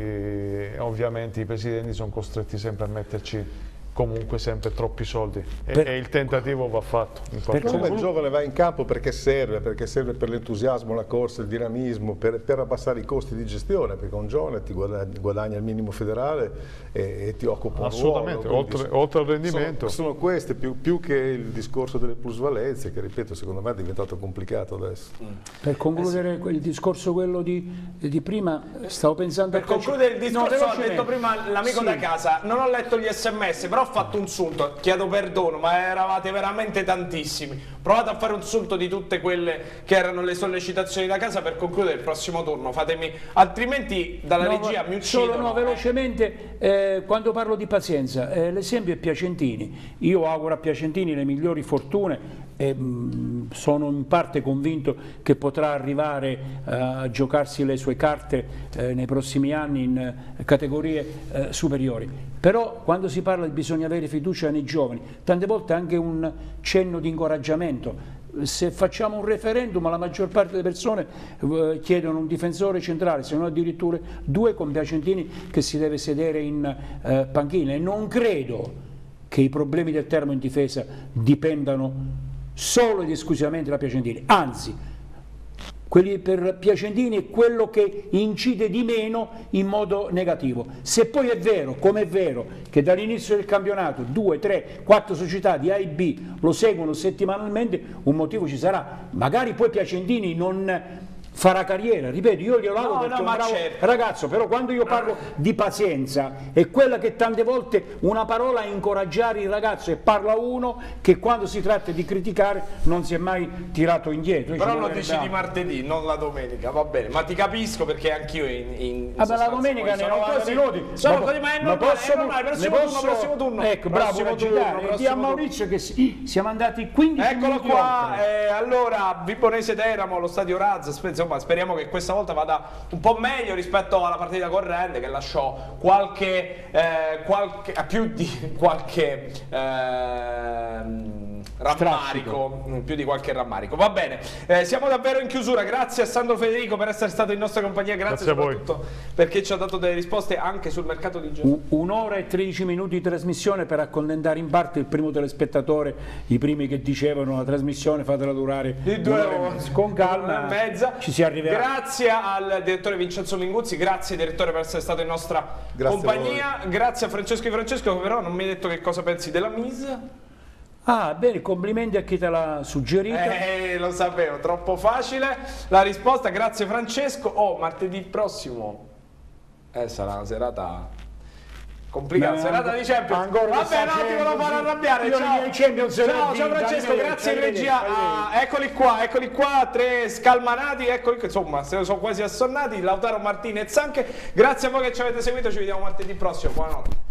poi ovviamente i presidenti sono costretti sempre a metterci comunque sempre troppi soldi e il tentativo va fatto. Insomma, il giovane va in campo perché serve per l'entusiasmo, la corsa, il dinamismo, per abbassare i costi di gestione, perché un giovane ti guadagna il minimo federale e ti occupa un ruolo. Assolutamente, oltre al rendimento. Sono queste, più che il discorso delle plusvalenze, che ripeto secondo me è diventato complicato adesso. Per concludere il discorso quello di prima, stavo pensando... Per concludere il discorso, ha detto prima l'amico da casa, non ho letto gli sms, però ho fatto un sunto, chiedo perdono, ma eravate veramente tantissimi. Provate a fare un sunto di tutte quelle che erano le sollecitazioni da casa per concludere il prossimo turno, fatemi, altrimenti dalla regia mi uccidono. Solo velocemente, quando parlo di pazienza, l'esempio è Piacentini. Io auguro a Piacentini le migliori fortune e sono in parte convinto che potrà arrivare a giocarsi le sue carte nei prossimi anni in categorie superiori. Però quando si parla di bisogna avere fiducia nei giovani, tante volte anche un cenno di incoraggiamento. Se facciamo un referendum, la maggior parte delle persone chiedono un difensore centrale, se non addirittura due, con Piacentini che si deve sedere in panchina, e non credo che i problemi del Teramo in difesa dipendano solo ed esclusivamente da Piacentini, anzi quelli per Piacentini è quello che incide di meno in modo negativo. Se poi è vero, come è vero, che dall'inizio del campionato 2, 3, 4 società di A e B lo seguono settimanalmente, un motivo ci sarà. Magari poi Piacentini non farà carriera, ripeto, io glielo auguro perché è un bravo ragazzo, però quando io parlo di pazienza è quella che tante volte una parola a incoraggiare il ragazzo, e parla uno che quando si tratta di criticare non si è mai tirato indietro. Però lo dici di martedì, non la domenica, va bene, ma ti capisco perché anch'io la domenica nei 90 minuti sono così, ma è normale, prossimo turno. Ecco, bravo, di a Maurizio che siamo andati 15 eccolo minuti qua, allora Vibonese Teramo, lo stadio Razza, insomma speriamo che questa volta vada un po' meglio rispetto alla partita corrente, che lasciò qualche rammarico, più di qualche rammarico. Va bene, siamo davvero in chiusura. Grazie a Sandro Federico per essere stato in nostra compagnia, grazie soprattutto perché ci ha dato delle risposte anche sul mercato di gioco. Un'ora e 13 minuti di trasmissione per accontentare in parte il primo telespettatore, i primi che dicevano la trasmissione fatela durare di 2 ore, con calma, e mezza. Ci si arriverà. Grazie al direttore Vincenzo Minguzzi, grazie direttore per essere stato in nostra compagnia, grazie a Francesco Di Francesco, che però non mi hai detto che cosa pensi della Mise. Ah, bene, complimenti a chi te l'ha suggerito. Lo sapevo, troppo facile la risposta, grazie Francesco. Martedì prossimo sarà una serata complicata, serata di Champions. Vabbè, no, ti volevo far arrabbiare. Ciao Francesco, grazie in regia. Eccoli qua, 3 scalmanati, eccoli qua, insomma, sono quasi assonnati. Lautaro Martinez anche. Grazie a voi che ci avete seguito, ci vediamo martedì prossimo. Buonanotte.